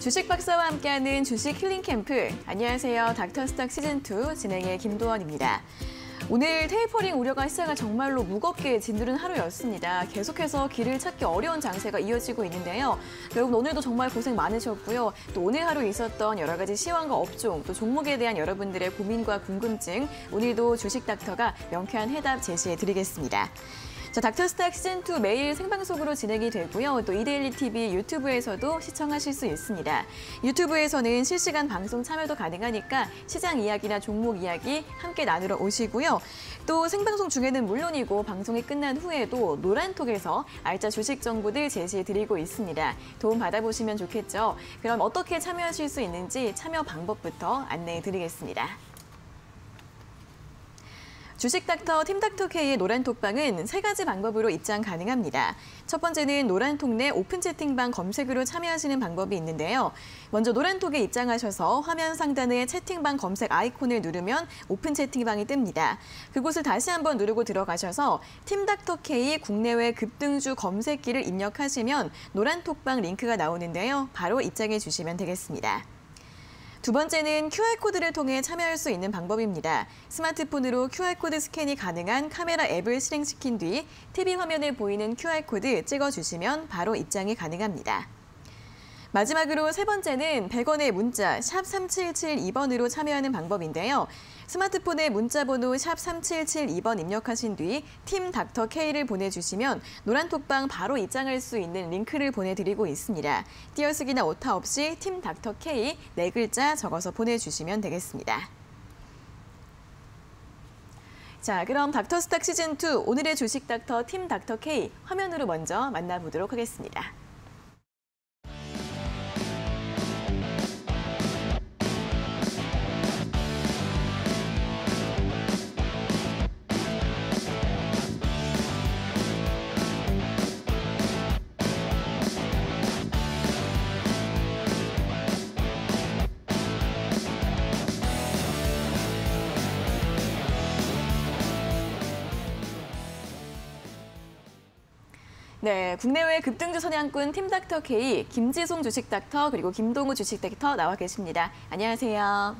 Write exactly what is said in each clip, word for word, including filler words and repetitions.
주식 박사와 함께하는 주식 힐링 캠프. 안녕하세요. 닥터스탁 시즌 투 진행의 김도원입니다. 오늘 테이퍼링 우려가 시장을 정말로 무겁게 짓누른 하루였습니다. 계속해서 길을 찾기 어려운 장세가 이어지고 있는데요. 여러분 오늘도 정말 고생 많으셨고요. 또 오늘 하루 있었던 여러 가지 시황과 업종, 또 종목에 대한 여러분들의 고민과 궁금증, 오늘도 주식 닥터가 명쾌한 해답 제시해드리겠습니다. 자, 닥터스탁 시즌 투 매일 생방송으로 진행이 되고요. 또 이데일리 티비 유튜브에서도 시청하실 수 있습니다. 유튜브에서는 실시간 방송 참여도 가능하니까 시장 이야기나 종목 이야기 함께 나누러 오시고요. 또 생방송 중에는 물론이고 방송이 끝난 후에도 노란톡에서 알짜 주식 정보들 제시해드리고 있습니다. 도움 받아보시면 좋겠죠. 그럼 어떻게 참여하실 수 있는지 참여 방법부터 안내해드리겠습니다. 주식닥터 팀닥터K의 노란톡방은 세 가지 방법으로 입장 가능합니다. 첫 번째는 노란톡 내 오픈 채팅방 검색으로 참여하시는 방법이 있는데요. 먼저 노란톡에 입장하셔서 화면 상단에 채팅방 검색 아이콘을 누르면 오픈 채팅방이 뜹니다. 그곳을 다시 한번 누르고 들어가셔서 팀닥터K 국내외 급등주 검색기를 입력하시면 노란톡방 링크가 나오는데요. 바로 입장해 주시면 되겠습니다. 두 번째는 큐알코드를 통해 참여할 수 있는 방법입니다. 스마트폰으로 큐알코드 스캔이 가능한 카메라 앱을 실행시킨 뒤 티비 화면에 보이는 큐알코드 찍어주시면 바로 입장이 가능합니다. 마지막으로 세 번째는 백 원의 문자 샵 삼칠칠이 번으로 참여하는 방법인데요. 스마트폰에 문자번호 샵 삼칠칠이 번 입력하신 뒤 팀 닥터 K를 보내주시면 노란톡방 바로 입장할 수 있는 링크를 보내드리고 있습니다. 띄어쓰기나 오타 없이 팀 닥터 K 네 글자 적어서 보내주시면 되겠습니다. 자, 그럼 닥터스탁 시즌 투 오늘의 주식 닥터 팀 닥터 K 화면으로 먼저 만나보도록 하겠습니다. 네, 국내외 급등주 선양꾼 팀닥터 K, 김지송 주식닥터 그리고 김동우 주식닥터 나와 계십니다. 안녕하세요.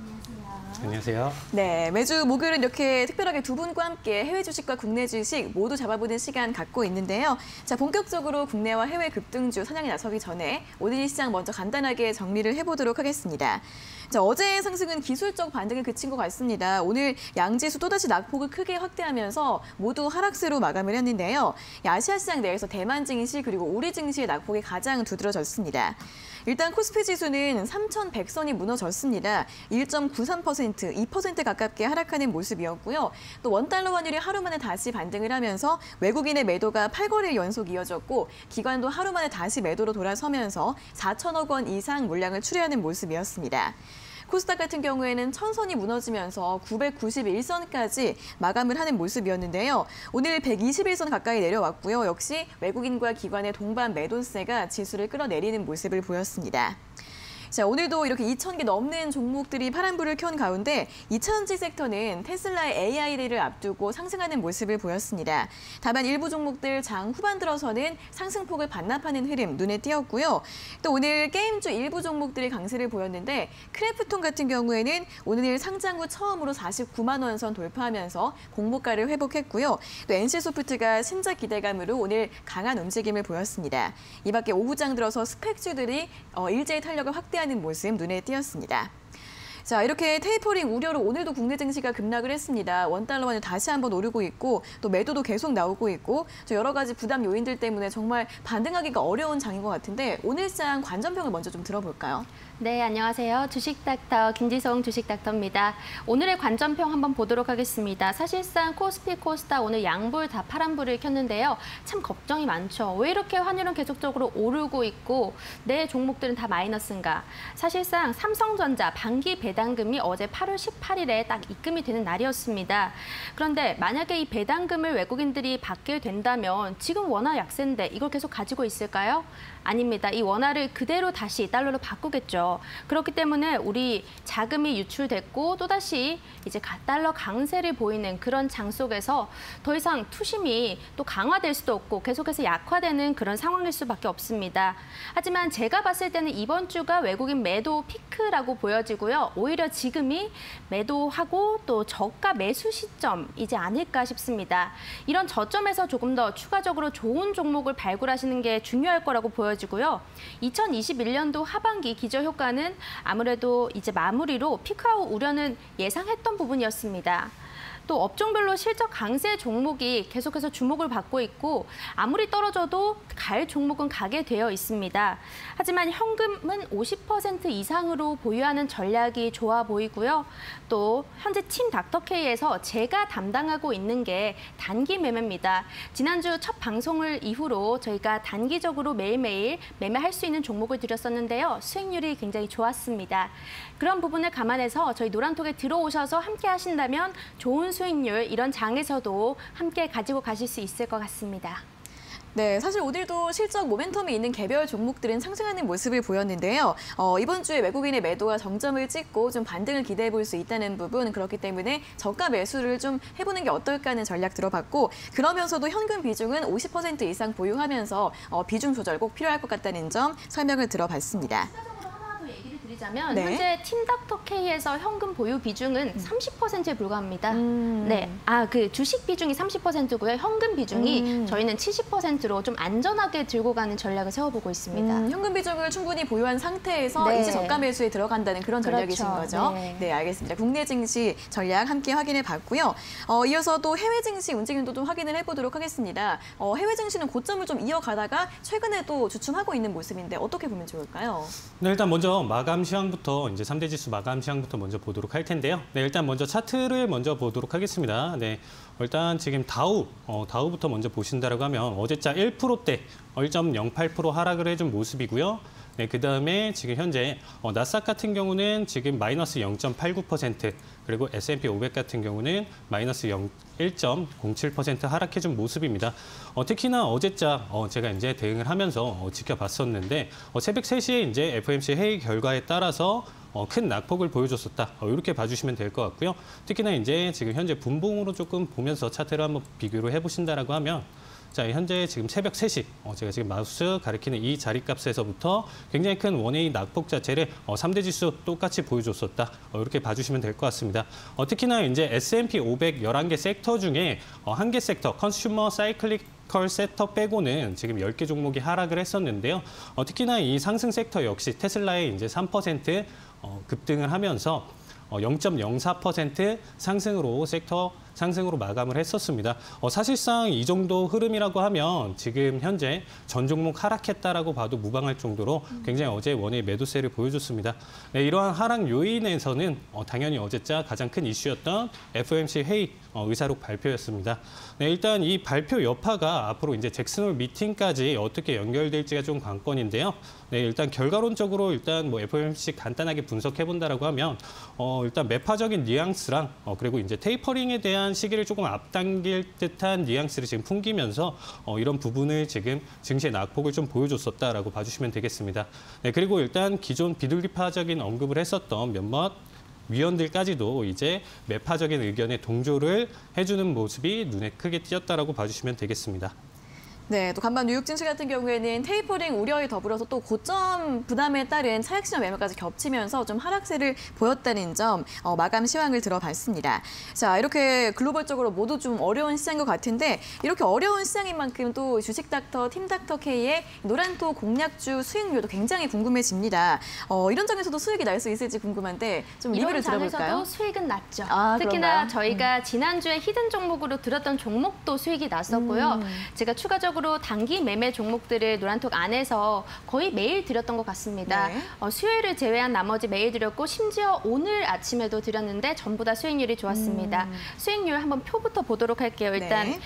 안녕하세요. 네, 매주 목요일은 이렇게 특별하게 두 분과 함께 해외 주식과 국내 주식 모두 잡아보는 시간 갖고 있는데요. 자, 본격적으로 국내와 해외 급등주 선양에 나서기 전에 오늘 시장 먼저 간단하게 정리를 해보도록 하겠습니다. 자, 어제의 상승은 기술적 반등에 그친 것 같습니다. 오늘 양지수 또다시 낙폭을 크게 확대하면서 모두 하락세로 마감을 했는데요. 아시아 시장 내에서 대만 증시 그리고 우리 증시의 낙폭이 가장 두드러졌습니다. 일단 코스피 지수는 삼천백 선이 무너졌습니다. 일 점 구삼 퍼센트, 이 퍼센트 가깝게 하락하는 모습이었고요. 또 원달러 환율이 하루 만에 다시 반등을 하면서 외국인의 매도가 팔 거래일 연속 이어졌고 기관도 하루 만에 다시 매도로 돌아서면서 사천억 원 이상 물량을 출회하는 모습이었습니다. 코스닥 같은 경우에는 천 선이 무너지면서 구백구십일 선까지 마감을 하는 모습이었는데요. 오늘 백이십일 선 가까이 내려왔고요. 역시 외국인과 기관의 동반 매도세가 지수를 끌어내리는 모습을 보였습니다. 자, 오늘도 이렇게 이천 개 넘는 종목들이 파란불을 켠 가운데 이차전지 섹터는 테슬라의 에이아이를 앞두고 상승하는 모습을 보였습니다. 다만 일부 종목들 장 후반 들어서는 상승폭을 반납하는 흐름 눈에 띄었고요. 또 오늘 게임주 일부 종목들이 강세를 보였는데 크래프톤 같은 경우에는 오늘 상장 후 처음으로 사십구만 원 선 돌파하면서 공모가를 회복했고요. 또 엔씨소프트가 신작 기대감으로 오늘 강한 움직임을 보였습니다. 이 밖에 오후장 들어서 스펙주들이 일제히 탄력을 확대하는 하는 모습 눈에 띄었습니다. 자, 이렇게 테이퍼링 우려로 오늘도 국내 증시가 급락을 했습니다. 원달러 환율 다시 한번 오르고 있고 또 매도도 계속 나오고 있고 여러 가지 부담 요인들 때문에 정말 반등하기가 어려운 장인 것 같은데 오늘 시장 관전평을 먼저 좀 들어볼까요? 네, 안녕하세요. 주식닥터 김지송 주식닥터입니다. 오늘의 관전평 한번 보도록 하겠습니다. 사실상 코스피, 코스닥 오늘 양불 다 파란불을 켰는데요. 참 걱정이 많죠. 왜 이렇게 환율은 계속적으로 오르고 있고 내 종목들은 다 마이너스인가? 사실상 삼성전자 반기 배 배당금이 어제 팔월 십팔일에 딱 입금이 되는 날이었습니다. 그런데 만약에 이 배당금을 외국인들이 받게 된다면 지금 원화 약세인데 이걸 계속 가지고 있을까요? 아닙니다. 이 원화를 그대로 다시 달러로 바꾸겠죠. 그렇기 때문에 우리 자금이 유출됐고 또다시 이제 달러 강세를 보이는 그런 장 속에서 더 이상 투심이 또 강화될 수도 없고 계속해서 약화되는 그런 상황일 수밖에 없습니다. 하지만 제가 봤을 때는 이번 주가 외국인 매도 피크라고 보여지고요. 오히려 지금이 매도하고 또 저가 매수 시점이지 않을까 싶습니다. 이런 저점에서 조금 더 추가적으로 좋은 종목을 발굴하시는 게 중요할 거라고 보여집니다. 지고요. 이천이십일년도 하반기 기저효과는 아무래도 이제 마무리로 피크아웃 우려는 예상했던 부분이었습니다. 또 업종별로 실적 강세 종목이 계속해서 주목을 받고 있고 아무리 떨어져도 갈 종목은 가게 되어 있습니다. 하지만 현금은 오십 퍼센트 이상으로 보유하는 전략이 좋아 보이고요. 또 현재 팀 닥터케이에서 제가 담당하고 있는 게 단기 매매입니다. 지난주 첫 방송을 이후로 저희가 단기적으로 매일매일 매매할 수 있는 종목을 드렸었는데요. 수익률이 굉장히 좋았습니다. 그런 부분을 감안해서 저희 노란톡에 들어오셔서 함께 하신다면 좋은 수익률 이런 장에서도 함께 가지고 가실 수 있을 것 같습니다. 네, 사실 오늘도 실적 모멘텀이 있는 개별 종목들은 상승하는 모습을 보였는데요. 어, 이번 주에 외국인의 매도가 정점을 찍고 좀 반등을 기대해 볼 수 있다는 부분, 그렇기 때문에 저가 매수를 좀 해보는 게 어떨까 하는 전략 들어봤고, 그러면서도 현금 비중은 오십 퍼센트 이상 보유하면서 어, 비중 조절 꼭 필요할 것 같다는 점 설명을 들어봤습니다. 자면 네. 현재 팀닥터케이에서 현금 보유 비중은 음. 삼십 퍼센트에 불과합니다. 음. 네, 아 그 주식 비중이 삼십 퍼센트고요. 현금 비중이 음. 저희는 칠십 퍼센트로 좀 안전하게 들고 가는 전략을 세워보고 있습니다. 음, 현금 비중을 충분히 보유한 상태에서 네. 이제 저가 매수에 들어간다는 그런 전략이신 그렇죠. 거죠. 네. 네, 알겠습니다. 국내 증시 전략 함께 확인해 봤고요. 어, 이어서 또 해외 증시 움직임도 좀 확인을 해보도록 하겠습니다. 어, 해외 증시는 고점을 좀 이어가다가 최근에 또 주춤하고 있는 모습인데 어떻게 보면 좋을까요? 네, 일단 먼저 마감 시황부터 이제 삼 대 지수 마감 시황부터 먼저 보도록 할 텐데요. 네, 일단 먼저 차트를 먼저 보도록 하겠습니다. 네, 일단 지금 다우, 어, 다우부터 먼저 보신다라고 하면 어제자 일 퍼센트대 일 점 영팔 퍼센트 하락을 해준 모습이고요. 네, 그 다음에 지금 현재 어, 나스닥 같은 경우는 지금 마이너스 영 점 팔구 퍼센트, 그리고 에스 앤 피 오백 같은 경우는 마이너스 일 점 공칠 퍼센트 하락해준 모습입니다. 어, 특히나 어제자 어, 제가 이제 대응을 하면서 어, 지켜봤었는데 어, 새벽 세 시에 이제 에프 오 엠 씨 회의 결과에 따라서 어, 큰 낙폭을 보여줬었다. 어, 이렇게 봐주시면 될 것 같고요. 특히나 이제 지금 현재 분봉으로 조금 보면서 차트를 한번 비교를 해보신다라고 하면. 자, 현재 지금 새벽 세 시, 어, 제가 지금 마우스 가리키는 이 자리값에서부터 굉장히 큰 원웨이 낙폭 자체를 어, 삼 대 지수 똑같이 보여줬었다. 어, 이렇게 봐주시면 될 것 같습니다. 어, 특히나 이제 에스 앤 피 오백 열한 개 섹터 중에 어, 한 개 섹터, 컨슈머 사이클릭 컬 섹터 빼고는 지금 열 개 종목이 하락을 했었는데요. 어, 특히나 이 상승 섹터 역시 테슬라의 이제 삼 퍼센트 어, 급등을 하면서 영 점 영사 퍼센트 상승으로 섹터 상승으로 마감을 했었습니다. 어, 사실상 이 정도 흐름이라고 하면 지금 현재 전 종목 하락했다라고 봐도 무방할 정도로 굉장히 어제 원의 매도세를 보여줬습니다. 네, 이러한 하락 요인에서는 어, 당연히 어제자 가장 큰 이슈였던 에프 오 엠 씨 회의 어, 의사록 발표였습니다. 네, 일단 이 발표 여파가 앞으로 이제 잭슨홀 미팅까지 어떻게 연결될지가 좀 관건인데요. 네, 일단 결과론적으로 일단 뭐 에프 오 엠 씨 간단하게 분석해 본다라고 하면 어, 일단 매파적인 뉘앙스랑 어, 그리고 이제 테이퍼링에 대한 시기를 조금 앞당길 듯한 뉘앙스를 지금 풍기면서 어, 이런 부분을 지금 증시의 낙폭을 좀 보여줬었다라고 봐주시면 되겠습니다. 네, 그리고 일단 기존 비둘기파적인 언급을 했었던 몇몇 위원들까지도 이제 매파적인 의견에 동조를 해주는 모습이 눈에 크게 띄었다라고 봐주시면 되겠습니다. 네, 또 간밤 뉴욕 증시 같은 경우에는 테이퍼링 우려에 더불어서 또 고점 부담에 따른 차익실현 매매까지 겹치면서 좀 하락세를 보였다는 점 어, 마감 시황을 들어봤습니다. 자, 이렇게 글로벌적으로 모두 좀 어려운 시장인 것 같은데 이렇게 어려운 시장인 만큼 또 주식닥터, 팀닥터K의 노란토 공략주 수익률도 굉장히 궁금해집니다. 어, 이런 장에서도 수익이 날 수 있을지 궁금한데 좀 리뷰를 들어볼까요? 이런 장에서도 수익은 났죠. 아, 특히나 그런가요? 저희가 음. 지난주에 히든 종목으로 들었던 종목도 수익이 났었고요. 음. 제가 추가적으로 전반적으로 단기 매매 종목들을 노란톡 안에서 거의 매일 드렸던 것 같습니다. 네. 어, 수요일을 제외한 나머지 매일 드렸고 심지어 오늘 아침에도 드렸는데 전부 다 수익률이 좋았습니다. 음. 수익률 한번 표부터 보도록 할게요. 일단 네.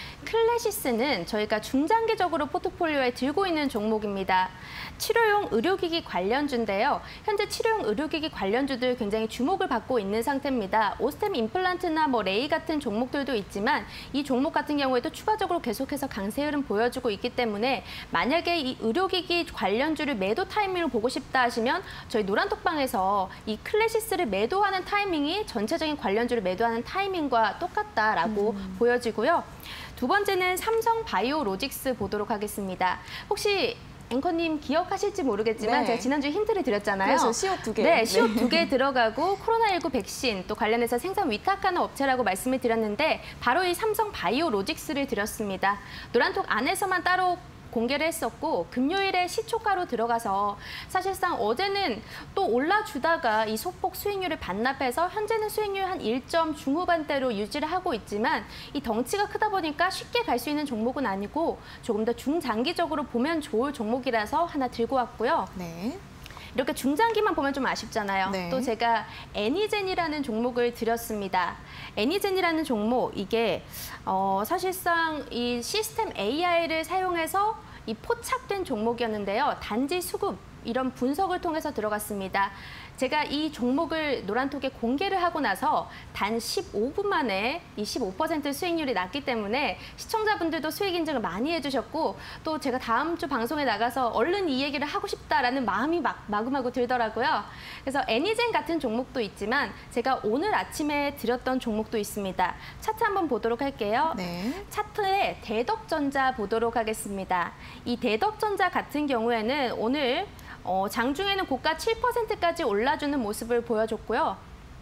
클래시스는 저희가 중장기적으로 포트폴리오에 들고 있는 종목입니다. 치료용 의료기기 관련주인데요. 현재 치료용 의료기기 관련주들 굉장히 주목을 받고 있는 상태입니다. 오스템 임플란트나 뭐 레이 같은 종목들도 있지만 이 종목 같은 경우에도 추가적으로 계속해서 강세 흐름 보여주고 있기 때문에 만약에 이 의료기기 관련주를 매도 타이밍을 보고 싶다 하시면 저희 노란톡방에서 이 클래시스를 매도하는 타이밍이 전체적인 관련주를 매도하는 타이밍과 똑같다라고 음. 보여지고요. 두 번째는 삼성 바이오로직스 보도록 하겠습니다. 혹시 앵커님 기억하실지 모르겠지만 네. 제가 지난주에 힌트를 드렸잖아요. 그래서 시옷 두 개. 네, 시옷 두 개 들어가고 코로나십구 백신 또 관련해서 생산 위탁하는 업체라고 말씀을 드렸는데 바로 이 삼성 바이오로직스를 드렸습니다. 노란톡 안에서만 따로 공개를 했었고 금요일에 시초가로 들어가서 사실상 어제는 또 올라주다가 이 소폭 수익률을 반납해서 현재는 수익률 한 일 점 중후반대로 유지를 하고 있지만 이 덩치가 크다 보니까 쉽게 갈 수 있는 종목은 아니고 조금 더 중장기적으로 보면 좋을 종목이라서 하나 들고 왔고요. 네. 이렇게 중장기만 보면 좀 아쉽잖아요. 네. 또 제가 애니젠이라는 종목을 드렸습니다. 애니젠이라는 종목, 이게 어, 사실상 이 시스템 에이아이를 사용해서 이 포착된 종목이었는데요. 단지 수급, 이런 분석을 통해서 들어갔습니다. 제가 이 종목을 노란톡에 공개를 하고 나서 단 십오 분 만에 이 십오 퍼센트 수익률이 났기 때문에 시청자분들도 수익 인증을 많이 해주셨고 또 제가 다음 주 방송에 나가서 얼른 이 얘기를 하고 싶다라는 마음이 막, 마구마구 들더라고요. 그래서 애니젠 같은 종목도 있지만 제가 오늘 아침에 드렸던 종목도 있습니다. 차트 한번 보도록 할게요. 네. 차트에 대덕전자 보도록 하겠습니다. 이 대덕전자 같은 경우에는 오늘 어, 장중에는 고가 칠 퍼센트까지 올라주는 모습을 보여줬고요.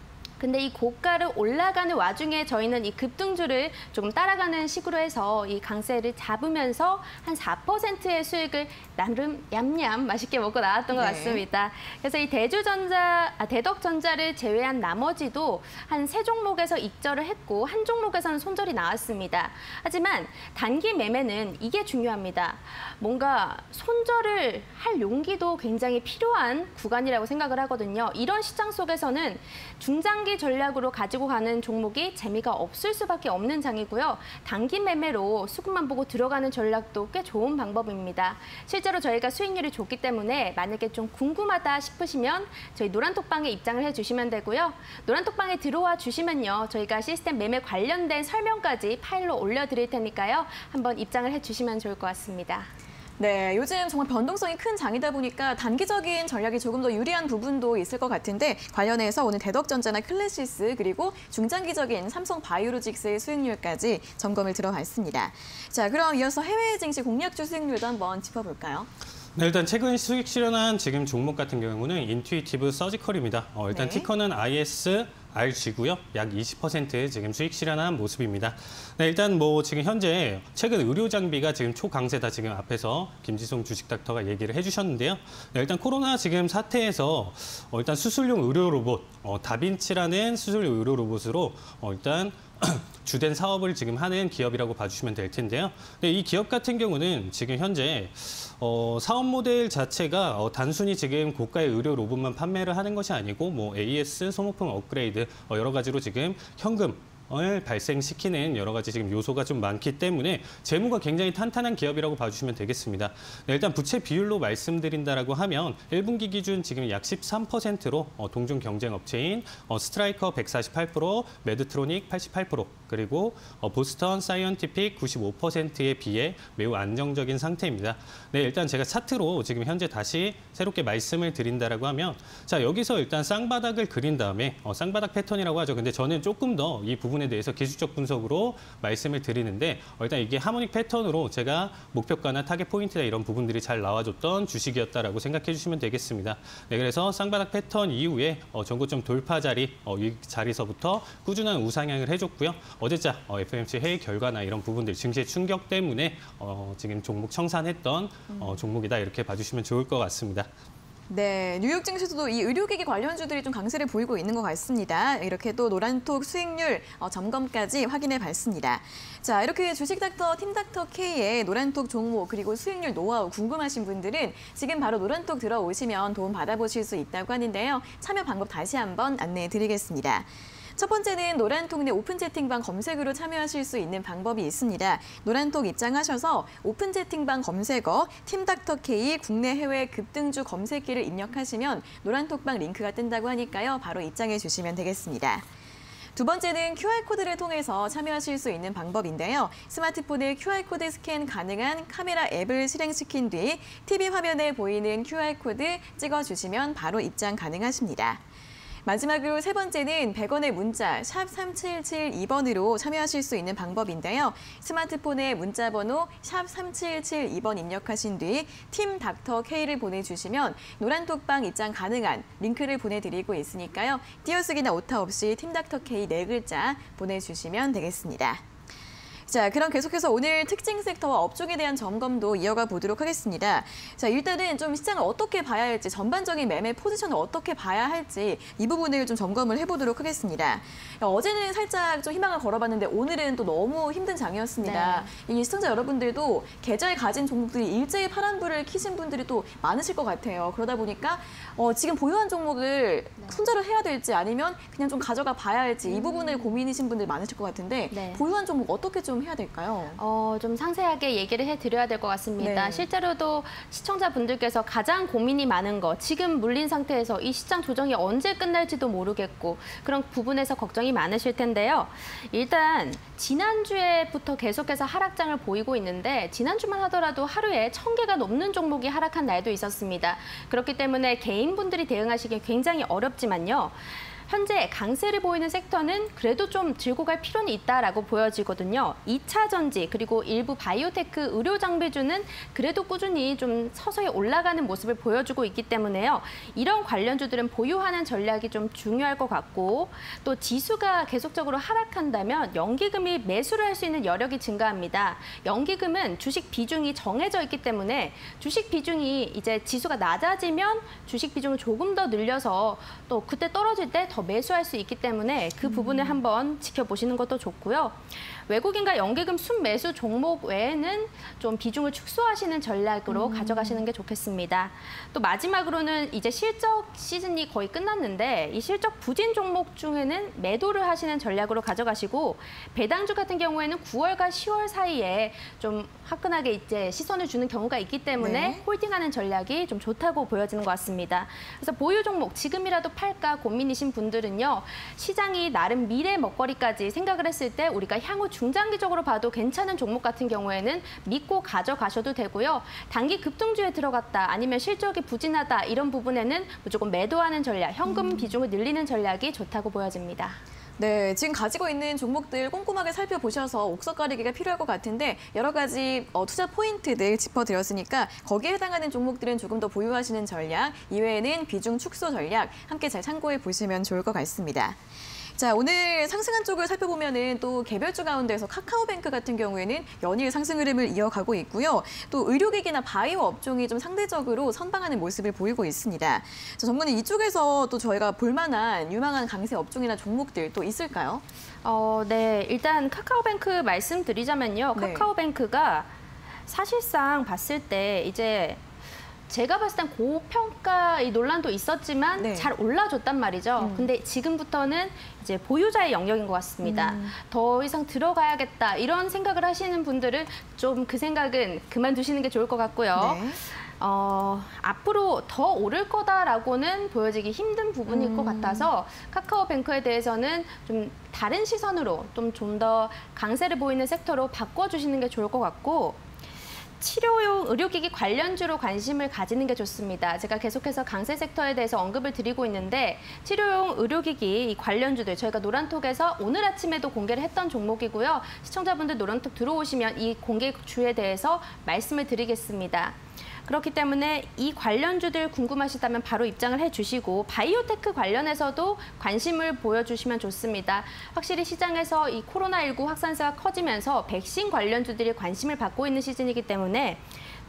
근데 이 고가를 올라가는 와중에 저희는 이 급등주를 조금 따라가는 식으로 해서 이 강세를 잡으면서 한 사 퍼센트의 수익을 나름 얌얌 맛있게 먹고 나왔던 것 네. 같습니다. 그래서 이 대주전자, 아, 대덕전자를 제외한 나머지도 한 세 종목에서 익절을 했고 한 종목에서는 손절이 나왔습니다. 하지만 단기 매매는 이게 중요합니다. 뭔가 손절을 할 용기도 굉장히 필요한 구간이라고 생각을 하거든요. 이런 시장 속에서는 중장기 전략으로 가지고 가는 종목이 재미가 없을 수밖에 없는 장이고요. 단기 매매로 수급만 보고 들어가는 전략도 꽤 좋은 방법입니다. 실제로 저희가 수익률이 좋기 때문에 만약에 좀 궁금하다 싶으시면 저희 노란톡방에 입장을 해주시면 되고요. 노란톡방에 들어와 주시면요. 저희가 시스템 매매 관련된 설명까지 파일로 올려드릴 테니까요. 한번 입장을 해주시면 좋을 것 같습니다. 네, 요즘 정말 변동성이 큰 장이다 보니까 단기적인 전략이 조금 더 유리한 부분도 있을 것 같은데 관련해서 오늘 대덕전자나 클래시스 그리고 중장기적인 삼성 바이오로직스의 수익률까지 점검을 들어봤습니다. 자, 그럼 이어서 해외 증시 공략주 수익률도 한번 짚어볼까요? 네, 일단 최근 수익 실현한 지금 종목 같은 경우는 인투이티브 서지컬입니다. 어, 일단 네. 티커는 아이에스 알지고요. 약 이십 퍼센트 지금 수익 실현한 모습입니다. 네, 일단 뭐 지금 현재 최근 의료 장비가 지금 초강세다 지금 앞에서 김지송 주식닥터가 얘기를 해주셨는데요. 네, 일단 코로나 지금 사태에서 어, 일단 수술용 의료 로봇 어, 다빈치라는 수술용 의료 로봇으로 어, 일단 주된 사업을 지금 하는 기업이라고 봐주시면 될 텐데요. 네, 이 기업 같은 경우는 지금 현재 어, 사업 모델 자체가 어, 단순히 지금 고가의 의료 로봇만 판매를 하는 것이 아니고 뭐 에이에스, 소모품 업그레이드 어, 여러 가지로 지금 현금 을 발생시키는 여러 가지 지금 요소가 좀 많기 때문에 재무가 굉장히 탄탄한 기업이라고 봐주시면 되겠습니다. 네, 일단 부채 비율로 말씀드린다라고 하면 일 분기 기준 지금 약 십삼 퍼센트로 어, 동종 경쟁 업체인 어, 스트라이커 백사십팔 퍼센트, 메드트로닉 팔십팔 퍼센트 그리고 어, 보스턴 사이언티픽 구십오 퍼센트에 비해 매우 안정적인 상태입니다. 네, 일단 제가 차트로 지금 현재 다시 새롭게 말씀을 드린다라고 하면 자 여기서 일단 쌍바닥을 그린 다음에 어, 쌍바닥 패턴이라고 하죠. 근데 저는 조금 더 이 부분에 대해서 기술적 분석으로 말씀을 드리는데 어, 일단 이게 하모닉 패턴으로 제가 목표가나 타겟 포인트나 이런 부분들이 잘 나와줬던 주식이었다라고 생각해 주시면 되겠습니다. 네, 그래서 쌍바닥 패턴 이후에 어, 전고점 돌파 자리 어, 이 자리서부터 꾸준한 우상향을 해줬고요. 어제자 어, 에프오엠씨 회의 결과나 이런 부분들 증시의 충격 때문에 어, 지금 종목 청산했던 어, 종목이다 이렇게 봐주시면 좋을 것 같습니다. 네, 뉴욕 증시에서도 이 의료기기 관련주들이 좀 강세를 보이고 있는 것 같습니다. 이렇게 또 노란톡 수익률 어, 점검까지 확인해 봤습니다. 자, 이렇게 주식닥터 팀닥터 K의 노란톡 종목 그리고 수익률 노하우 궁금하신 분들은 지금 바로 노란톡 들어오시면 도움 받아보실 수 있다고 하는데요. 참여 방법 다시 한번 안내해 드리겠습니다. 첫 번째는 노란톡 내 오픈 채팅방 검색으로 참여하실 수 있는 방법이 있습니다. 노란톡 입장하셔서 오픈 채팅방 검색어 팀닥터 K 국내 해외 급등주 검색기를 입력하시면 노란톡방 링크가 뜬다고 하니까요. 바로 입장해 주시면 되겠습니다. 두 번째는 큐알코드를 통해서 참여하실 수 있는 방법인데요. 스마트폰에 큐알코드 스캔 가능한 카메라 앱을 실행시킨 뒤 티비 화면에 보이는 큐알코드 찍어주시면 바로 입장 가능하십니다. 마지막으로 세 번째는 백 원의 문자 샵 삼칠칠이 번으로 참여하실 수 있는 방법인데요. 스마트폰에 문자 번호 샵 삼칠칠이 번 입력하신 뒤 팀 닥터 K를 보내주시면 노란톡방 입장 가능한 링크를 보내드리고 있으니까요. 띄어쓰기나 오타 없이 팀 닥터 K 네 글자 보내주시면 되겠습니다. 자, 그럼 계속해서 오늘 특징 섹터와 업종에 대한 점검도 이어가 보도록 하겠습니다. 자, 일단은 좀 시장을 어떻게 봐야 할지, 전반적인 매매 포지션을 어떻게 봐야 할지 이 부분을 좀 점검을 해보도록 하겠습니다. 어제는 살짝 좀 희망을 걸어봤는데 오늘은 또 너무 힘든 장이었습니다. 네. 이 시청자 여러분들도 계좌에 가진 종목들이 일제히 파란불을 켜신 분들이 또 많으실 것 같아요. 그러다 보니까 어, 지금 보유한 종목을 네. 손절을 해야 될지 아니면 그냥 좀 가져가 봐야 할지 이 부분을 고민이신 분들 많으실 것 같은데 네. 보유한 종목 어떻게 좀 해야 될까요? 어, 좀 상세하게 얘기를 해드려야 될 것 같습니다. 네. 실제로도 시청자분들께서 가장 고민이 많은 거, 지금 물린 상태에서 이 시장 조정이 언제 끝날지도 모르겠고 그런 부분에서 걱정이 많으실 텐데요. 일단 지난주에부터 계속해서 하락장을 보이고 있는데 지난주만 하더라도 하루에 천 개가 넘는 종목이 하락한 날도 있었습니다. 그렇기 때문에 개인분들이 대응하시기 굉장히 어렵지만요. 현재 강세를 보이는 섹터는 그래도 좀 들고 갈 필요는 있다라고 보여지거든요. 이 차 전지 그리고 일부 바이오테크 의료 장비주는 그래도 꾸준히 좀 서서히 올라가는 모습을 보여주고 있기 때문에요. 이런 관련주들은 보유하는 전략이 좀 중요할 것 같고 또 지수가 계속적으로 하락한다면 연기금이 매수를 할 수 있는 여력이 증가합니다. 연기금은 주식 비중이 정해져 있기 때문에 주식 비중이 이제 지수가 낮아지면 주식 비중을 조금 더 늘려서 또 그때 떨어질 때 더 매수할 수 있기 때문에 그 부분을 한번 지켜보시는 것도 좋고요. 외국인과 연기금 순매수 종목 외에는 좀 비중을 축소하시는 전략으로 음. 가져가시는 게 좋겠습니다. 또 마지막으로는 이제 실적 시즌이 거의 끝났는데 이 실적 부진 종목 중에는 매도를 하시는 전략으로 가져가시고 배당주 같은 경우에는 구월과 시월 사이에 좀 화끈하게 이제 시선을 주는 경우가 있기 때문에 네. 홀딩하는 전략이 좀 좋다고 보여지는 것 같습니다. 그래서 보유 종목 지금이라도 팔까 고민이신 분들은요. 시장이 나름 미래 먹거리까지 생각을 했을 때 우리가 향후 중장기적으로 봐도 괜찮은 종목 같은 경우에는 믿고 가져가셔도 되고요. 단기 급등주에 들어갔다 아니면 실적이 부진하다 이런 부분에는 무조건 매도하는 전략, 현금 음. 비중을 늘리는 전략이 좋다고 보여집니다. 네, 지금 가지고 있는 종목들 꼼꼼하게 살펴보셔서 옥석 가리기가 필요할 것 같은데 여러 가지 어, 투자 포인트들 짚어드렸으니까 거기에 해당하는 종목들은 조금 더 보유하시는 전략, 이외에는 비중 축소 전략 함께 잘 참고해 보시면 좋을 것 같습니다. 자, 오늘 상승한 쪽을 살펴보면은 또 개별주 가운데서 카카오뱅크 같은 경우에는 연일 상승 흐름을 이어가고 있고요. 또 의료기기나 바이오 업종이 좀 상대적으로 선방하는 모습을 보이고 있습니다. 자, 전문의 이쪽에서 또 저희가 볼만한 유망한 강세 업종이나 종목들 또 있을까요? 어, 네, 일단 카카오뱅크 말씀드리자면요. 네. 카카오뱅크가 사실상 봤을 때 이제 제가 봤을 땐 고평가 이 논란도 있었지만 네. 잘 올라줬단 말이죠. 음. 근데 지금부터는 이제 보유자의 영역인 것 같습니다. 음. 더 이상 들어가야겠다 이런 생각을 하시는 분들은 좀 그 생각은 그만두시는 게 좋을 것 같고요. 네. 어, 앞으로 더 오를 거다라고는 보여지기 힘든 부분일 음. 것 같아서 카카오뱅크에 대해서는 좀 다른 시선으로 좀 좀 더 강세를 보이는 섹터로 바꿔주시는 게 좋을 것 같고 치료용 의료기기 관련주로 관심을 가지는 게 좋습니다. 제가 계속해서 강세 섹터에 대해서 언급을 드리고 있는데 치료용 의료기기 관련주들 저희가 노란톡에서 오늘 아침에도 공개를 했던 종목이고요. 시청자분들 노란톡 들어오시면 이 공개주에 대해서 말씀을 드리겠습니다. 그렇기 때문에 이 관련주들 궁금하시다면 바로 입장을 해주시고 바이오테크 관련해서도 관심을 보여주시면 좋습니다. 확실히 시장에서 이 코로나십구 확산세가 커지면서 백신 관련주들이 관심을 받고 있는 시즌이기 때문에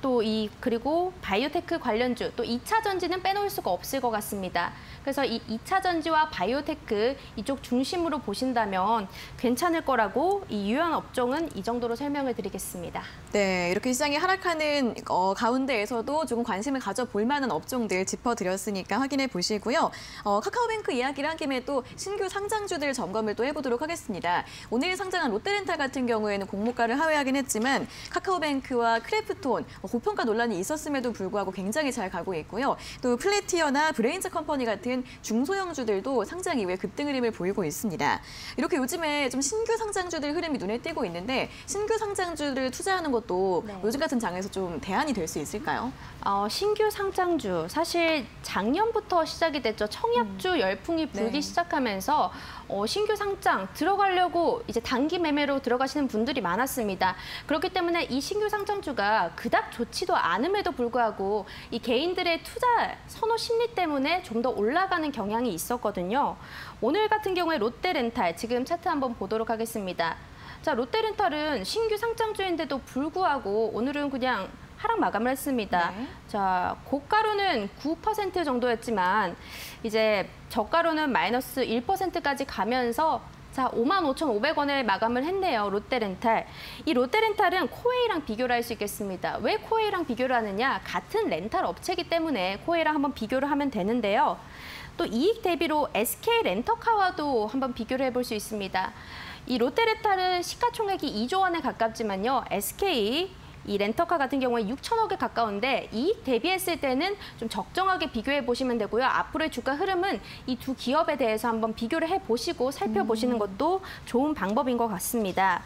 또 이 그리고 바이오테크 관련주, 또 이 차 전지는 빼놓을 수가 없을 것 같습니다. 그래서 이 이 차 전지와 바이오테크 이쪽 중심으로 보신다면 괜찮을 거라고 이 유효한 업종은 이 정도로 설명을 드리겠습니다. 네, 이렇게 시장이 하락하는 어, 가운데에서도 조금 관심을 가져볼 만한 업종들 짚어드렸으니까 확인해 보시고요. 어, 카카오뱅크 이야기를 한 김에 또 신규 상장주들 점검을 또 해보도록 하겠습니다. 오늘 상장한 롯데렌탈 같은 경우에는 공모가를 하회하긴 했지만 카카오뱅크와 크래프톤 고평가 논란이 있었음에도 불구하고 굉장히 잘 가고 있고요. 또 플래티어나 브레인즈 컴퍼니 같은 중소형주들도 상장 이후에 급등 흐름을 보이고 있습니다. 이렇게 요즘에 좀 신규 상장주들 흐름이 눈에 띄고 있는데 신규 상장주를 투자하는 것도 네. 요즘 같은 장에서 좀 대안이 될 수 있을까요? 어, 신규 상장주, 사실 작년부터 시작이 됐죠. 청약주 음. 열풍이 불기 네. 시작하면서 어, 신규 상장 들어가려고 이제 단기 매매로 들어가시는 분들이 많았습니다. 그렇기 때문에 이 신규 상장주가 그닥 좋지도 않음에도 불구하고 이 개인들의 투자 선호 심리 때문에 좀 더 올라가는 경향이 있었거든요. 오늘 같은 경우에 롯데렌탈, 지금 차트 한번 보도록 하겠습니다. 자, 롯데렌탈은 신규 상장주인데도 불구하고 오늘은 그냥 하락 마감을 했습니다. 네. 자, 고가로는 구 퍼센트 정도였지만 이제 저가로는 마이너스 일 퍼센트까지 가면서 자, 오만 오천오백 원에 마감을 했네요, 롯데렌탈. 이 롯데렌탈은 코웨이랑 비교를 할 수 있겠습니다. 왜 코웨이랑 비교를 하느냐? 같은 렌탈 업체이기 때문에 코웨이랑 한번 비교를 하면 되는데요. 또 이익 대비로 에스케이 렌터카와도 한번 비교를 해볼 수 있습니다. 이 롯데렌탈은 시가총액이 이조 원에 가깝지만요, 에스케이 이 렌터카 같은 경우에 육천억에 가까운데 이익 대비했을 때는 좀 적정하게 비교해 보시면 되고요. 앞으로의 주가 흐름은 이 두 기업에 대해서 한번 비교를 해보시고 살펴보시는 것도 좋은 방법인 것 같습니다.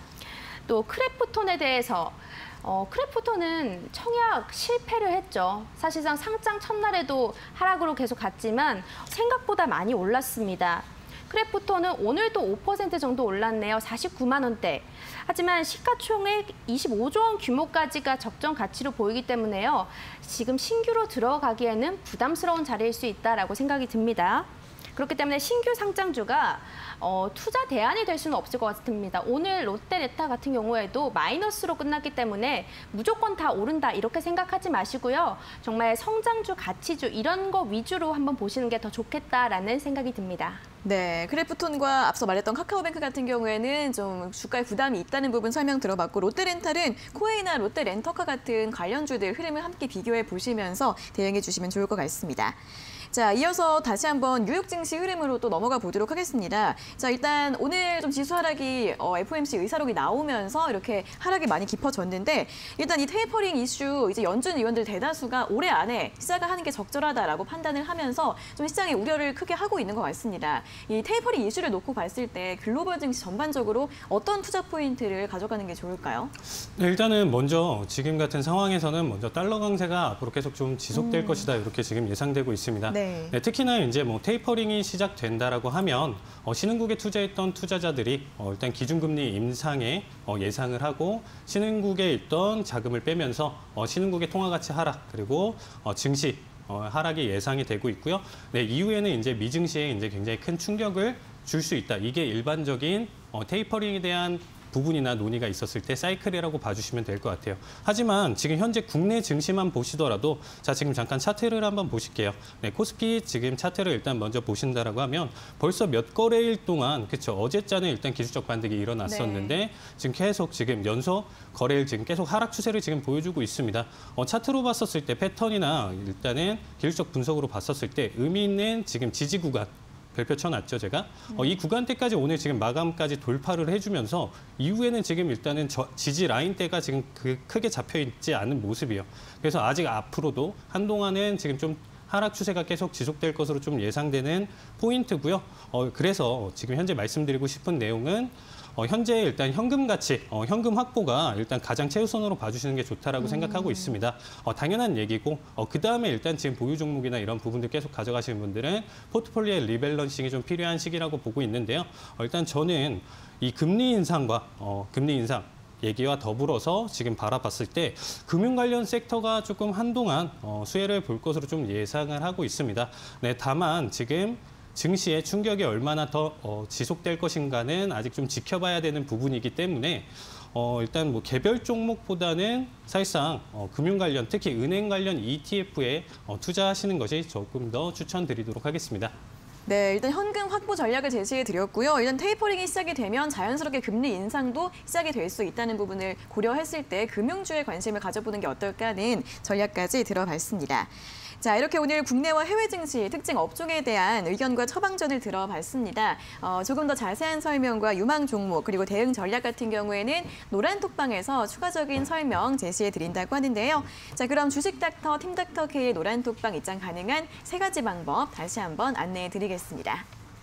또 크래프톤에 대해서 어, 크래프톤은 청약 실패를 했죠. 사실상 상장 첫날에도 하락으로 계속 갔지만 생각보다 많이 올랐습니다. 크래프톤은 오늘도 오 퍼센트 정도 올랐네요. 사십구만 원대. 하지만 시가총액 이십오조 원 규모까지가 적정 가치로 보이기 때문에요. 지금 신규로 들어가기에는 부담스러운 자리일 수 있다라고 생각이 듭니다. 그렇기 때문에 신규 상장주가 어, 투자 대안이 될 수는 없을 것 같습니다. 오늘 롯데렌탈 같은 경우에도 마이너스로 끝났기 때문에 무조건 다 오른다 이렇게 생각하지 마시고요. 정말 성장주, 가치주 이런 거 위주로 한번 보시는 게 더 좋겠다라는 생각이 듭니다. 네, 크래프톤과 앞서 말했던 카카오뱅크 같은 경우에는 좀 주가에 부담이 있다는 부분 설명 들어봤고 롯데렌탈은 코웨이나 롯데렌터카 같은 관련주들 흐름을 함께 비교해 보시면서 대응해 주시면 좋을 것 같습니다. 자, 이어서 다시 한번 뉴욕 증시 흐름으로 또 넘어가 보도록 하겠습니다. 자, 일단 오늘 좀 지수 하락이 어, 에프오엠씨 의사록이 나오면서 이렇게 하락이 많이 깊어졌는데 일단 이 테이퍼링 이슈 이제 연준 의원들 대다수가 올해 안에 시작을 하는 게 적절하다라고 판단을 하면서 좀 시장의 우려를 크게 하고 있는 것 같습니다. 이 테이퍼링 이슈를 놓고 봤을 때 글로벌 증시 전반적으로 어떤 투자 포인트를 가져가는 게 좋을까요? 네, 일단은 먼저 지금 같은 상황에서는 먼저 달러 강세가 앞으로 계속 좀 지속될 음. 것이다 이렇게 지금 예상되고 있습니다. 네. 네, 특히나 이제 뭐 테이퍼링이 시작된다라고 하면 어, 신흥국에 투자했던 투자자들이 어, 일단 기준금리 인상에 어, 예상을 하고 신흥국에 있던 자금을 빼면서 어, 신흥국의 통화가치 하락 그리고 어, 증시 어, 하락이 예상이 되고 있고요. 네, 이후에는 이제 미증시에 이제 굉장히 큰 충격을 줄 수 있다. 이게 일반적인 어, 테이퍼링에 대한 부분이나 논의가 있었을 때 사이클이라고 봐주시면 될 것 같아요. 하지만 지금 현재 국내 증시만 보시더라도 자 지금 잠깐 차트를 한번 보실게요. 네, 코스피 지금 차트를 일단 먼저 보신다라고 하면 벌써 몇 거래일 동안 그렇죠. 어제자는 일단 기술적 반등이 일어났었는데 네. 지금 계속 지금 연속 거래일 지금 계속 하락 추세를 지금 보여주고 있습니다. 어, 차트로 봤었을 때 패턴이나 일단은 기술적 분석으로 봤었을 때 의미 있는 지금 지지 구간 별표 쳐놨죠, 제가. 어, 이 구간대까지 오늘 지금 마감까지 돌파를 해주면서 이후에는 지금 일단은 저, 지지 라인대가 지금 그 크게 잡혀있지 않은 모습이에요. 그래서 아직 앞으로도 한동안은 지금 좀 하락 추세가 계속 지속될 것으로 좀 예상되는 포인트고요. 어, 그래서 지금 현재 말씀드리고 싶은 내용은 어, 현재 일단 현금 가치, 어, 현금 확보가 일단 가장 최우선으로 봐주시는 게 좋다라고 음. 생각하고 있습니다. 어, 당연한 얘기고 어, 그다음에 일단 지금 보유 종목이나 이런 부분들 계속 가져가시는 분들은 포트폴리오의 리밸런싱이 좀 필요한 시기라고 보고 있는데요. 어, 일단 저는 이 금리 인상과 어, 금리 인상 얘기와 더불어서 지금 바라봤을 때 금융 관련 섹터가 조금 한동안 어, 수혜를 볼 것으로 좀 예상을 하고 있습니다. 네, 다만 지금 증시의 충격이 얼마나 더 어, 지속될 것인가는 아직 좀 지켜봐야 되는 부분이기 때문에 어, 일단 뭐 개별 종목보다는 사실상 어, 금융 관련, 특히 은행 관련 이티에프에 어, 투자하시는 것이 조금 더 추천드리도록 하겠습니다. 네, 일단 현금 확보 전략을 제시해 드렸고요. 일단 테이퍼링이 시작이 되면 자연스럽게 금리 인상도 시작이 될 수 있다는 부분을 고려했을 때 금융주에 관심을 가져보는 게 어떨까 하는 전략까지 들어봤습니다. 자, 이렇게 오늘 국내와 해외 증시 특징 업종에 대한 의견과 처방전을 들어봤습니다. 어, 조금 더 자세한 설명과 유망 종목 그리고 대응 전략 같은 경우에는 노란톡방에서 추가적인 설명 제시해 드린다고 하는데요. 자, 그럼 주식닥터 팀닥터K의 노란톡방 입장 가능한 세 가지 방법 다시 한번 안내해 드리겠습니다.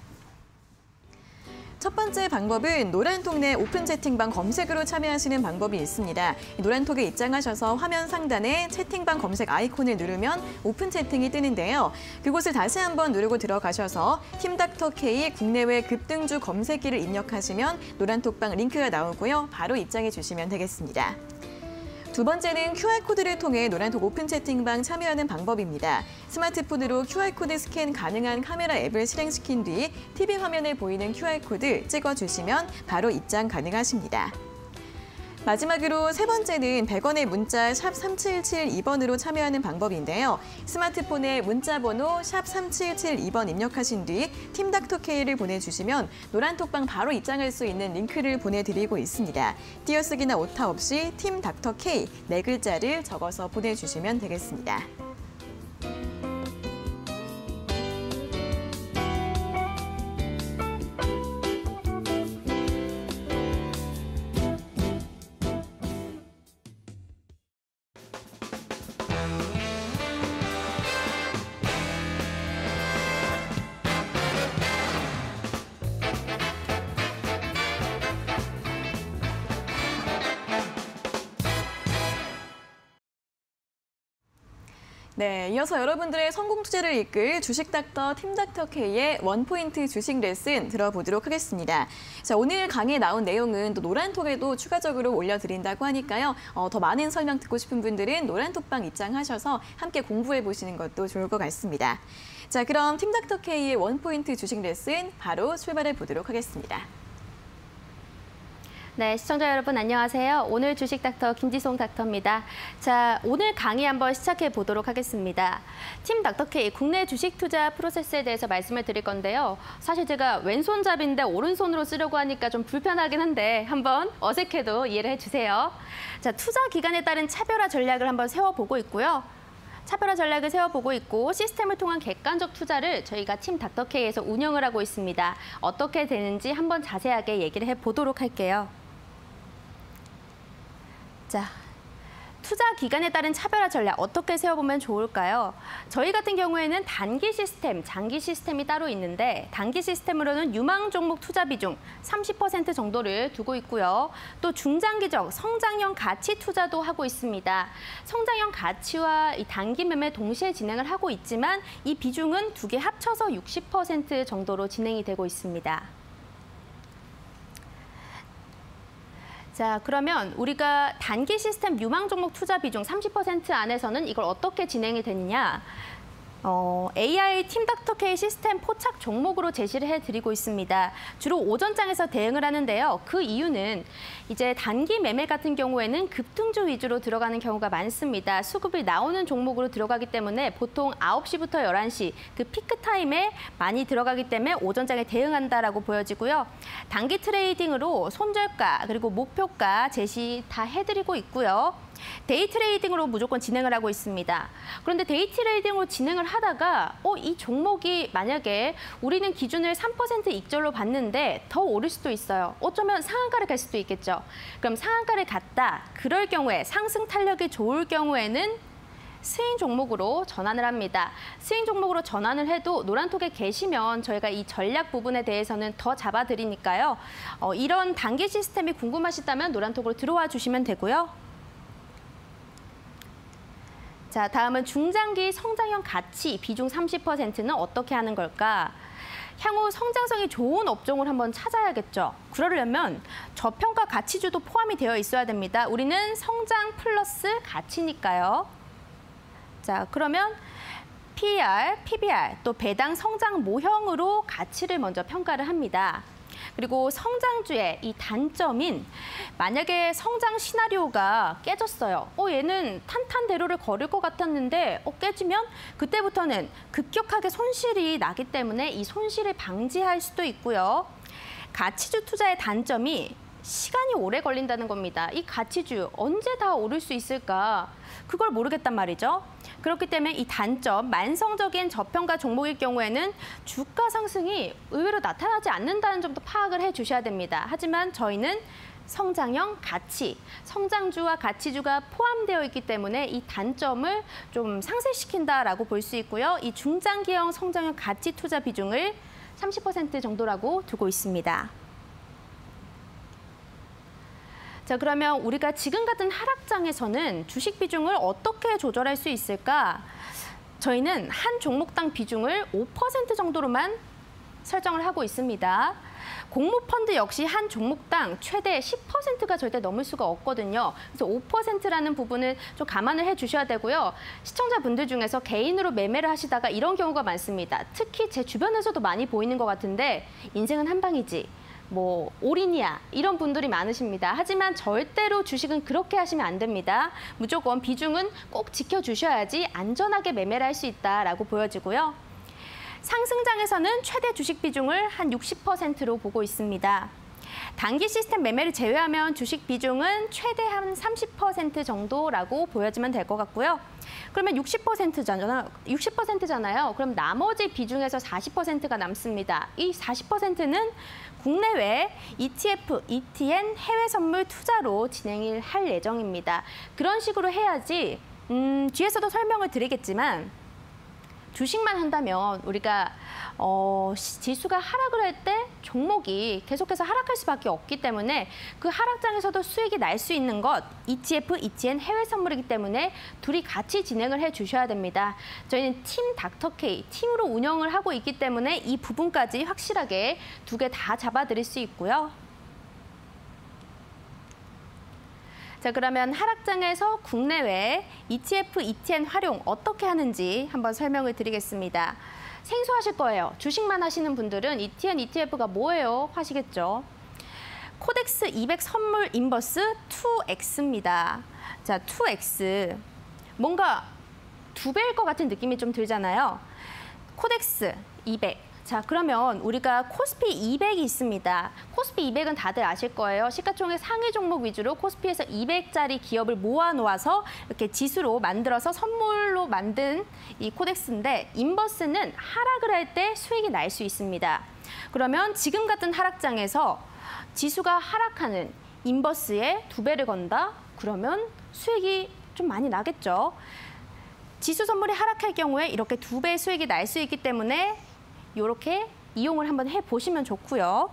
첫 번째 방법은 노란톡 내 오픈 채팅방 검색으로 참여하시는 방법이 있습니다. 노란톡에 입장하셔서 화면 상단에 채팅방 검색 아이콘을 누르면 오픈 채팅이 뜨는데요. 그곳을 다시 한번 누르고 들어가셔서 팀닥터K 국내외 급등주 검색기를 입력하시면 노란톡방 링크가 나오고요. 바로 입장해 주시면 되겠습니다. 두 번째는 큐알코드를 통해 노란톡 오픈 채팅방 참여하는 방법입니다. 스마트폰으로 큐알코드 스캔 가능한 카메라 앱을 실행시킨 뒤 티비 화면에 보이는 큐알코드 찍어주시면 바로 입장 가능하십니다. 마지막으로 세 번째는 백 원의 문자 샵 삼칠칠이 번으로 참여하는 방법인데요. 스마트폰에 문자 번호 샵 삼칠칠이 번 입력하신 뒤 팀닥터K를 보내주시면 노란톡방 바로 입장할 수 있는 링크를 보내드리고 있습니다. 띄어쓰기나 오타 없이 팀닥터K 네 글자를 적어서 보내주시면 되겠습니다. 네, 이어서 여러분들의 성공 투자를 이끌 주식닥터 팀닥터K의 원포인트 주식 레슨 들어보도록 하겠습니다. 자, 오늘 강의에 나온 내용은 또 노란톡에도 추가적으로 올려드린다고 하니까요. 어, 더 많은 설명 듣고 싶은 분들은 노란톡방 입장하셔서 함께 공부해 보시는 것도 좋을 것 같습니다. 자, 그럼 팀닥터K의 원포인트 주식 레슨 바로 출발해 보도록 하겠습니다. 네, 시청자 여러분 안녕하세요. 오늘 주식 닥터 김지송 닥터입니다. 자, 오늘 강의 한번 시작해 보도록 하겠습니다. 팀 닥터K 국내 주식 투자 프로세스에 대해서 말씀을 드릴 건데요. 사실 제가 왼손잡이인데 오른손으로 쓰려고 하니까 좀 불편하긴 한데 한번 어색해도 이해를 해주세요. 자, 투자 기간에 따른 차별화 전략을 한번 세워보고 있고요. 차별화 전략을 세워보고 있고 시스템을 통한 객관적 투자를 저희가 팀 닥터K에서 운영을 하고 있습니다. 어떻게 되는지 한번 자세하게 얘기를 해보도록 할게요. 자, 투자 기간에 따른 차별화 전략 어떻게 세워보면 좋을까요? 저희 같은 경우에는 단기 시스템, 장기 시스템이 따로 있는데 단기 시스템으로는 유망 종목 투자 비중 삼십 퍼센트 정도를 두고 있고요. 또 중장기적 성장형 가치 투자도 하고 있습니다. 성장형 가치와 이 단기 매매 동시에 진행을 하고 있지만 이 비중은 두 개 합쳐서 육십 퍼센트 정도로 진행이 되고 있습니다. 자, 그러면 우리가 단기 시스템 유망 종목 투자 비중 삼십 퍼센트 안에서는 이걸 어떻게 진행이 되느냐? 어, 에이아이 팀닥터K 시스템 포착 종목으로 제시를 해드리고 있습니다. 주로 오전장에서 대응을 하는데요. 그 이유는 이제 단기 매매 같은 경우에는 급등주 위주로 들어가는 경우가 많습니다. 수급이 나오는 종목으로 들어가기 때문에 보통 아홉 시부터 열한 시 그 피크 타임에 많이 들어가기 때문에 오전장에 대응한다라고 보여지고요. 단기 트레이딩으로 손절가 그리고 목표가 제시 다 해드리고 있고요. 데이 트레이딩으로 무조건 진행을 하고 있습니다. 그런데 데이 트레이딩으로 진행을 하다가 어, 이 종목이 만약에 우리는 기준을 삼 퍼센트 익절로 봤는데 더 오를 수도 있어요. 어쩌면 상한가를 갈 수도 있겠죠. 그럼 상한가를 갔다. 그럴 경우에 상승 탄력이 좋을 경우에는 스윙 종목으로 전환을 합니다. 스윙 종목으로 전환을 해도 노란톡에 계시면 저희가 이 전략 부분에 대해서는 더 잡아드리니까요. 어, 이런 단기 시스템이 궁금하시다면 노란톡으로 들어와 주시면 되고요. 자, 다음은 중장기 성장형 가치 비중 삼십 퍼센트는 어떻게 하는 걸까? 향후 성장성이 좋은 업종을 한번 찾아야겠죠. 그러려면 저평가 가치주도 포함이 되어 있어야 됩니다. 우리는 성장 플러스 가치니까요. 자, 그러면 피이알, 피비알, 또 배당 성장 모형으로 가치를 먼저 평가를 합니다. 그리고 성장주의 이 단점인 만약에 성장 시나리오가 깨졌어요. 어, 얘는 탄탄대로를 걸을 것 같았는데 어, 깨지면 그때부터는 급격하게 손실이 나기 때문에 이 손실을 방지할 수도 있고요. 가치주 투자의 단점이 시간이 오래 걸린다는 겁니다. 이 가치주 언제 다 오를 수 있을까? 그걸 모르겠단 말이죠. 그렇기 때문에 이 단점, 만성적인 저평가 종목일 경우에는 주가 상승이 의외로 나타나지 않는다는 점도 파악을 해주셔야 됩니다. 하지만 저희는 성장형 가치, 성장주와 가치주가 포함되어 있기 때문에 이 단점을 좀 상쇄시킨다라고 볼 수 있고요. 이 중장기형 성장형 가치 투자 비중을 삼십 퍼센트 정도라고 두고 있습니다. 자, 그러면 우리가 지금 같은 하락장에서는 주식 비중을 어떻게 조절할 수 있을까? 저희는 한 종목당 비중을 오 퍼센트 정도로만 설정을 하고 있습니다. 공모펀드 역시 한 종목당 최대 십 퍼센트가 절대 넘을 수가 없거든요. 그래서 오 퍼센트라는 부분을 좀 감안을 해주셔야 되고요. 시청자분들 중에서 개인으로 매매를 하시다가 이런 경우가 많습니다. 특히 제 주변에서도 많이 보이는 것 같은데 인생은 한 방이지. 뭐 올인이야 이런 분들이 많으십니다. 하지만 절대로 주식은 그렇게 하시면 안 됩니다. 무조건 비중은 꼭 지켜주셔야지 안전하게 매매를 할 수 있다라고 보여지고요. 상승장에서는 최대 주식 비중을 한 육십 퍼센트로 보고 있습니다. 단기 시스템 매매를 제외하면 주식 비중은 최대 한 삼십 퍼센트 정도라고 보여지면 될 것 같고요. 그러면 육십 퍼센트잖아요. 육십 퍼센트잖아요. 그럼 나머지 비중에서 사십 퍼센트가 남습니다. 이 사십 퍼센트는 국내외 이티에프, 이티엔, 해외 선물 투자로 진행을 할 예정입니다. 그런 식으로 해야지 음, 뒤에서도 설명을 드리겠지만 주식만 한다면 우리가 어, 지수가 하락을 할 때 종목이 계속해서 하락할 수밖에 없기 때문에 그 하락장에서도 수익이 날 수 있는 것 이티에프, 이티엔, 해외 선물이기 때문에 둘이 같이 진행을 해주셔야 됩니다. 저희는 팀 닥터케이, 팀으로 운영을 하고 있기 때문에 이 부분까지 확실하게 두 개 다 잡아드릴 수 있고요. 자, 그러면 하락장에서 국내외 이티에프, 이티엔 활용 어떻게 하는지 한번 설명을 드리겠습니다. 생소하실 거예요. 주식만 하시는 분들은 이티엔, 이티에프가 뭐예요? 하시겠죠. 코덱스 이백 선물 인버스 투 엑스입니다. 자, 투 엑스. 뭔가 두 배일 것 같은 느낌이 좀 들잖아요. 코덱스 이백. 자, 그러면 우리가 코스피 이백이 있습니다. 코스피 이백은 다들 아실 거예요. 시가총액 상위 종목 위주로 코스피에서 이백짜리 기업을 모아놓아서 이렇게 지수로 만들어서 선물로 만든 이 코덱스인데 인버스는 하락을 할 때 수익이 날 수 있습니다. 그러면 지금 같은 하락장에서 지수가 하락하는 인버스에 두 배를 건다? 그러면 수익이 좀 많이 나겠죠. 지수 선물이 하락할 경우에 이렇게 두 배의 수익이 날 수 있기 때문에 이렇게 이용을 한번 해보시면 좋고요.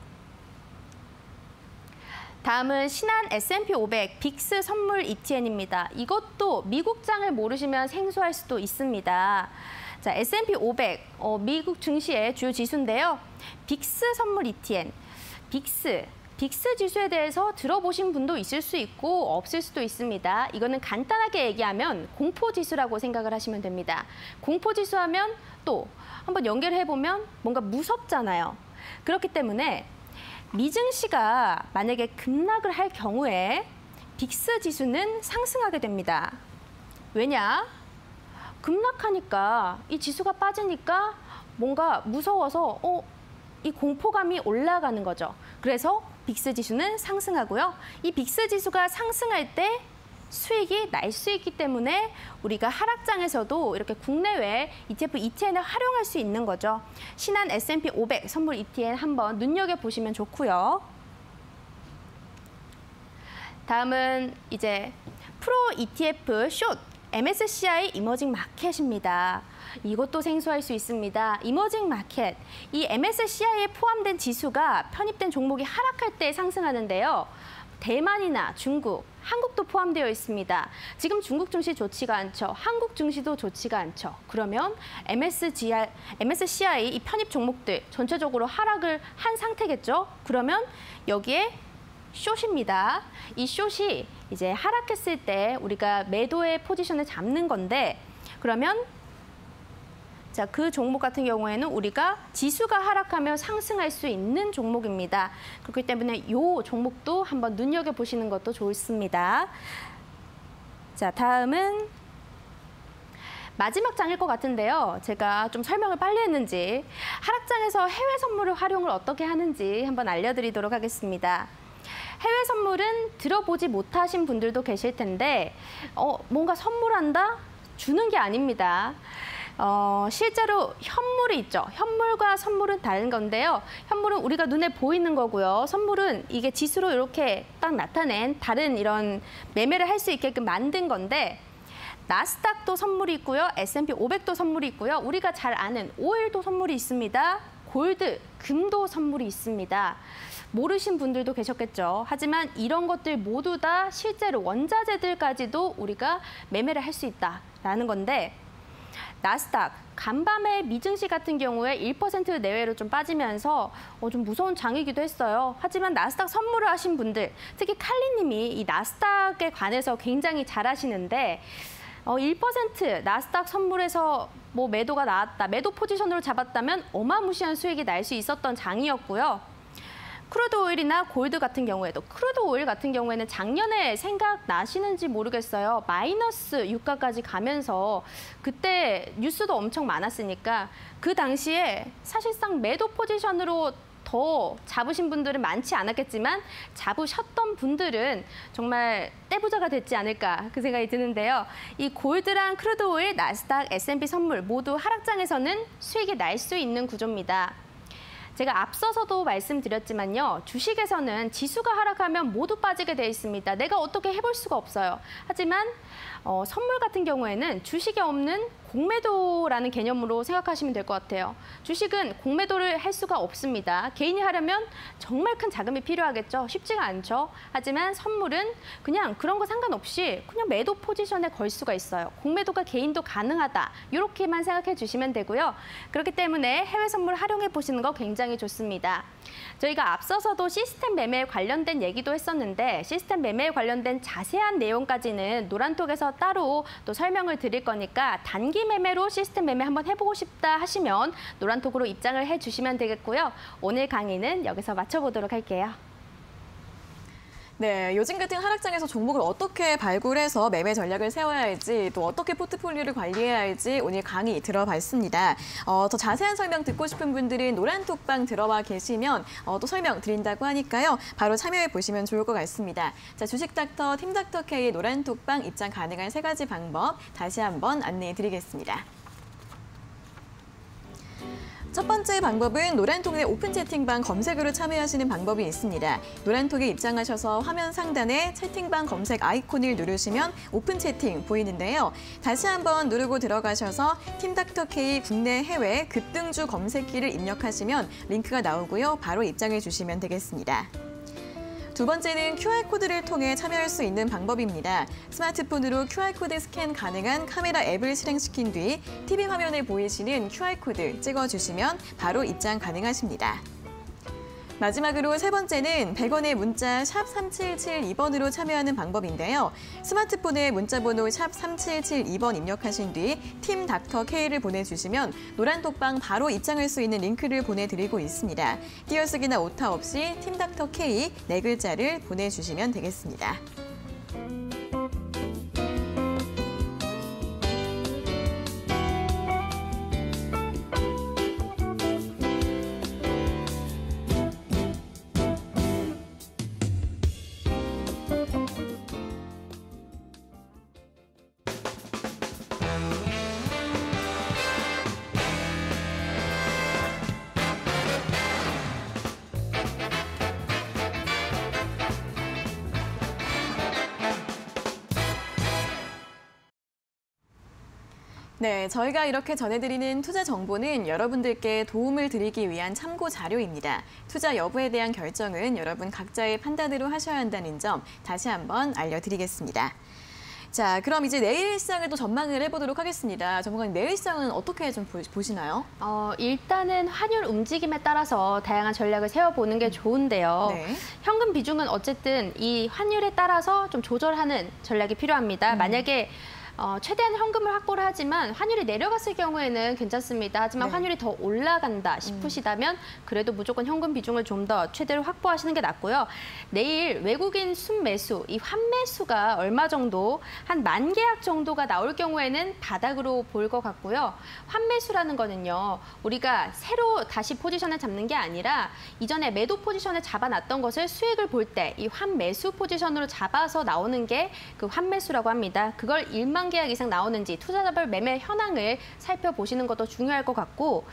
다음은 신한 에스앤피 오백 빅스 선물 이티엔입니다. 이것도 미국장을 모르시면 생소할 수도 있습니다. 자, 에스앤피 오백, 어, 미국 증시의 주요 지수인데요. 빅스 선물 이티엔, 빅스. 빅스 지수에 대해서 들어보신 분도 있을 수 있고 없을 수도 있습니다. 이거는 간단하게 얘기하면 공포지수라고 생각을 하시면 됩니다. 공포지수 하면 또 한번 연결해보면 뭔가 무섭잖아요. 그렇기 때문에 미증시가 만약에 급락을 할 경우에 빅스 지수는 상승하게 됩니다. 왜냐? 급락하니까 이 지수가 빠지니까 뭔가 무서워서 어, 이 공포감이 올라가는 거죠. 그래서 빅스 지수는 상승하고요. 이 빅스 지수가 상승할 때 수익이 날 수 있기 때문에 우리가 하락장에서도 이렇게 국내외 이티에프, 이티엔을 활용할 수 있는 거죠. 신한 에스앤피 오백 선물 이티엔 한번 눈여겨보시면 좋고요. 다음은 이제 프로 이티에프 숏 엠에스시아이 이머징 마켓입니다. 이것도 생소할 수 있습니다. 이머징 마켓, 이 엠에스시아이에 포함된 지수가 편입된 종목이 하락할 때 상승하는데요. 대만이나 중국, 한국도 포함되어 있습니다. 지금 중국 증시 좋지가 않죠. 한국 증시도 좋지가 않죠. 그러면 엠에스지아이, 엠에스시아이 이 편입 종목들 전체적으로 하락을 한 상태겠죠. 그러면 여기에 숏입니다. 이 숏이 이제 하락했을 때 우리가 매도의 포지션을 잡는 건데 그러면 자, 그 종목 같은 경우에는 우리가 지수가 하락하며 상승할 수 있는 종목입니다. 그렇기 때문에 이 종목도 한번 눈여겨보시는 것도 좋습니다. 자, 다음은 마지막 장일 것 같은데요. 제가 좀 설명을 빨리 했는지 하락장에서 해외 선물을 활용을 어떻게 하는지 한번 알려드리도록 하겠습니다. 해외 선물은 들어보지 못하신 분들도 계실 텐데 어, 뭔가 선물한다? 주는 게 아닙니다. 어, 실제로 현물이 있죠. 현물과 선물은 다른 건데요. 현물은 우리가 눈에 보이는 거고요. 선물은 이게 지수로 이렇게 딱 나타낸 다른 이런 매매를 할 수 있게끔 만든 건데 나스닥도 선물이 있고요. 에스 앤 피 오백도 선물이 있고요. 우리가 잘 아는 오일도 선물이 있습니다. 골드, 금도 선물이 있습니다. 모르신 분들도 계셨겠죠. 하지만 이런 것들 모두 다 실제로 원자재들까지도 우리가 매매를 할 수 있다라는 건데 나스닥, 간밤에 미증시 같은 경우에 일 퍼센트 내외로 좀 빠지면서 어, 좀 무서운 장이기도 했어요. 하지만 나스닥 선물을 하신 분들, 특히 칼리님이 이 나스닥에 관해서 굉장히 잘 하시는데 어, 일 퍼센트 나스닥 선물에서 뭐 매도가 나왔다, 매도 포지션으로 잡았다면 어마무시한 수익이 날 수 있었던 장이었고요. 크루드 오일이나 골드 같은 경우에도 크루드 오일 같은 경우에는 작년에 생각나시는지 모르겠어요. 마이너스 유가까지 가면서 그때 뉴스도 엄청 많았으니까 그 당시에 사실상 매도 포지션으로 더 잡으신 분들은 많지 않았겠지만 잡으셨던 분들은 정말 떼부자가 됐지 않을까 그 생각이 드는데요. 이 골드랑 크루드 오일, 나스닥, 에스 앤 피 선물 모두 하락장에서는 수익이 날 수 있는 구조입니다. 제가 앞서서도 말씀드렸지만요. 주식에서는 지수가 하락하면 모두 빠지게 돼 있습니다. 내가 어떻게 해볼 수가 없어요. 하지만 어, 선물 같은 경우에는 주식에 없는 공매도라는 개념으로 생각하시면 될 것 같아요. 주식은 공매도를 할 수가 없습니다. 개인이 하려면 정말 큰 자금이 필요하겠죠. 쉽지가 않죠. 하지만 선물은 그냥 그런 거 상관없이 그냥 매도 포지션에 걸 수가 있어요. 공매도가 개인도 가능하다. 이렇게만 생각해 주시면 되고요. 그렇기 때문에 해외 선물 활용해 보시는 거 굉장히 좋습니다. 저희가 앞서서도 시스템 매매에 관련된 얘기도 했었는데 시스템 매매에 관련된 자세한 내용까지는 노란톡에서 따로 또 설명을 드릴 거니까 단기 매매로 시스템 매매 한번 해보고 싶다 하시면 노란톡으로 입장을 해주시면 되겠고요. 오늘 강의는 여기서 마쳐보도록 할게요. 네, 요즘 같은 하락장에서 종목을 어떻게 발굴해서 매매 전략을 세워야 할지 또 어떻게 포트폴리오를 관리해야 할지 오늘 강의 들어봤습니다. 어, 더 자세한 설명 듣고 싶은 분들은 노란톡방 들어와 계시면 어, 또 설명 드린다고 하니까요. 바로 참여해 보시면 좋을 것 같습니다. 자, 주식닥터 팀닥터 K의 노란톡방 입장 가능한 세 가지 방법 다시 한번 안내해 드리겠습니다. 첫 번째 방법은 노란톡의 오픈 채팅방 검색으로 참여하시는 방법이 있습니다. 노란톡에 입장하셔서 화면 상단에 채팅방 검색 아이콘을 누르시면 오픈 채팅 보이는데요. 다시 한번 누르고 들어가셔서 팀닥터K 국내 해외 급등주 검색기를 입력하시면 링크가 나오고요. 바로 입장해 주시면 되겠습니다. 두 번째는 큐알코드를 통해 참여할 수 있는 방법입니다. 스마트폰으로 큐알코드 스캔 가능한 카메라 앱을 실행시킨 뒤 티비 화면에 보이시는 큐알코드 찍어주시면 바로 입장 가능하십니다. 마지막으로 세 번째는 백 원의 문자 샵 삼칠칠이 번으로 참여하는 방법인데요. 스마트폰에 문자번호 샵 삼칠칠이 번 입력하신 뒤 팀 닥터 K를 보내주시면 노란톡방 바로 입장할 수 있는 링크를 보내드리고 있습니다. 띄어쓰기나 오타 없이 팀 닥터 K 네 글자를 보내주시면 되겠습니다. 네, 저희가 이렇게 전해드리는 투자 정보는 여러분들께 도움을 드리기 위한 참고 자료입니다. 투자 여부에 대한 결정은 여러분 각자의 판단으로 하셔야 한다는 점 다시 한번 알려드리겠습니다. 자, 그럼 이제 내일 시장을 또 전망을 해보도록 하겠습니다. 전문가님, 내일 시장은 어떻게 좀 보시나요? 어, 일단은 환율 움직임에 따라서 다양한 전략을 세워보는 게 좋은데요. 네. 현금 비중은 어쨌든 이 환율에 따라서 좀 조절하는 전략이 필요합니다. 음. 만약에 어, 최대한 현금을 확보를 하지만 환율이 내려갔을 경우에는 괜찮습니다. 하지만 네. 환율이 더 올라간다 싶으시다면 그래도 무조건 현금 비중을 좀 더 최대로 확보하시는 게 낫고요. 내일 외국인 순매수, 이 환매수가 얼마 정도, 한 만 계약 정도가 나올 경우에는 바닥으로 보일 것 같고요. 환매수라는 거는요, 우리가 새로 다시 포지션을 잡는 게 아니라 이전에 매도 포지션을 잡아놨던 것을 수익을 볼 때 이 환매수 포지션으로 잡아서 나오는 게 그 환매수라고 합니다. 그걸 일만 계약 이상 나오는지 투자자별 매매 현황을 살펴보시는 것도 중요할 것 같고,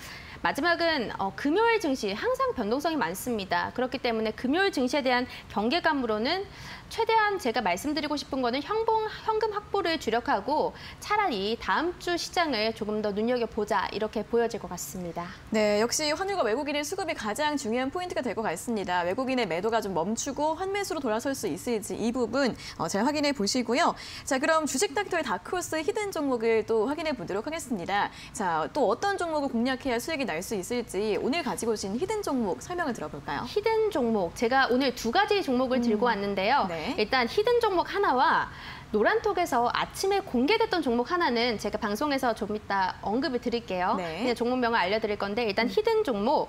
마지막은 어, 금요일 증시 항상 변동성이 많습니다. 그렇기 때문에 금요일 증시에 대한 경계감으로는 최대한 제가 말씀드리고 싶은 거는 현봉, 현금 확보를 주력하고 차라리 다음 주 시장을 조금 더 눈여겨보자, 이렇게 보여질 것 같습니다. 네, 역시 환율과 외국인의 수급이 가장 중요한 포인트가 될 것 같습니다. 외국인의 매도가 좀 멈추고 환매수로 돌아설 수 있을지 이 부분 어, 잘 확인해 보시고요. 자, 그럼 주식 닥터의 다크호스 히든 종목을 또 확인해 보도록 하겠습니다. 자, 또 어떤 종목을 공략해야 수익이 날 수 있을지 오늘 가지고 오신 히든 종목 설명을 들어볼까요? 히든 종목, 제가 오늘 두 가지 종목을 음. 들고 왔는데요. 네. 일단 히든 종목 하나와 노란톡에서 아침에 공개됐던 종목 하나는 제가 방송에서 좀 이따 언급을 드릴게요. 네. 그냥 종목명을 알려드릴 건데, 일단 히든 종목,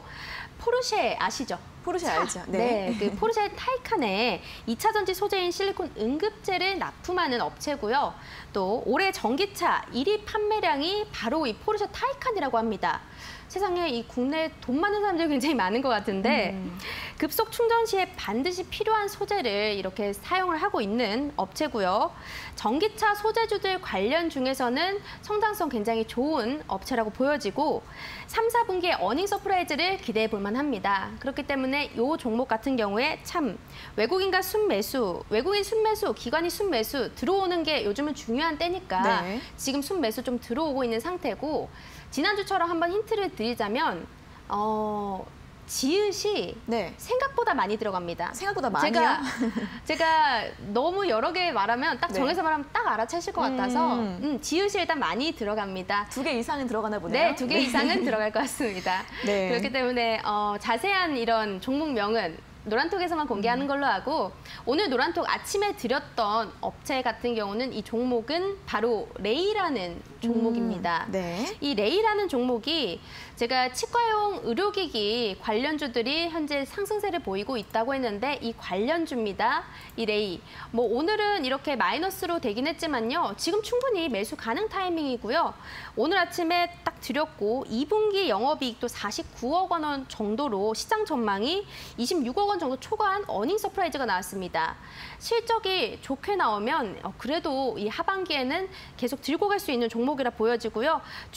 포르쉐 아시죠? 포르쉐 차. 알죠? 네. 그 포르쉐 타이칸에 이 차 전지 소재인 실리콘 응급제를 납품하는 업체고요. 또 올해 전기차 일 위 판매량이 바로 이 포르쉐 타이칸이라고 합니다. 세상에 이 국내에 돈 많은 사람들이 굉장히 많은 것 같은데 음. 급속 충전 시에 반드시 필요한 소재를 이렇게 사용을 하고 있는 업체고요. 전기차 소재주들 관련 중에서는 성장성 굉장히 좋은 업체라고 보여지고 삼, 사 분기에 어닝 서프라이즈를 기대해 볼 만합니다. 그렇기 때문에 이 종목 같은 경우에 참 외국인과 순매수, 외국인 순매수, 기관이 순매수 들어오는 게 요즘은 중요한 때니까 네. 지금 순매수 좀 들어오고 있는 상태고, 지난주처럼 한번 힌트를 드리자면 어, 지읒이 네. 생각보다 많이 들어갑니다. 생각보다 많이요? 제가, 제가 너무 여러 개 말하면 딱 네. 정해서 말하면 딱 알아채실 것 같아서 음. 음, 지읒이 일단 많이 들어갑니다. 두 개 이상은 들어가나 보네요. 네, 두 개 이상은 들어갈 것 같습니다. 네. 그렇기 때문에 어, 자세한 이런 종목명은 노란톡에서만 공개하는 걸로 하고, 오늘 노란톡 아침에 드렸던 업체 같은 경우는 이 종목은 바로 레이라는 종목입니다. 음, 네. 이 레이라는 종목이 제가 치과용 의료기기 관련주들이 현재 상승세를 보이고 있다고 했는데 이 관련주입니다. 이 레이. 뭐 오늘은 이렇게 마이너스로 되긴 했지만요. 지금 충분히 매수 가능 타이밍이고요. 오늘 아침에 딱 드렸고 이 분기 영업이익도 사십구억 원 정도로 시장 전망이 이십육억 원 정도 초과한 어닝 서프라이즈가 나왔습니다. 실적이 좋게 나오면 그래도 이 하반기에는 계속 들고 갈 수 있는 종목이라 보여지고요.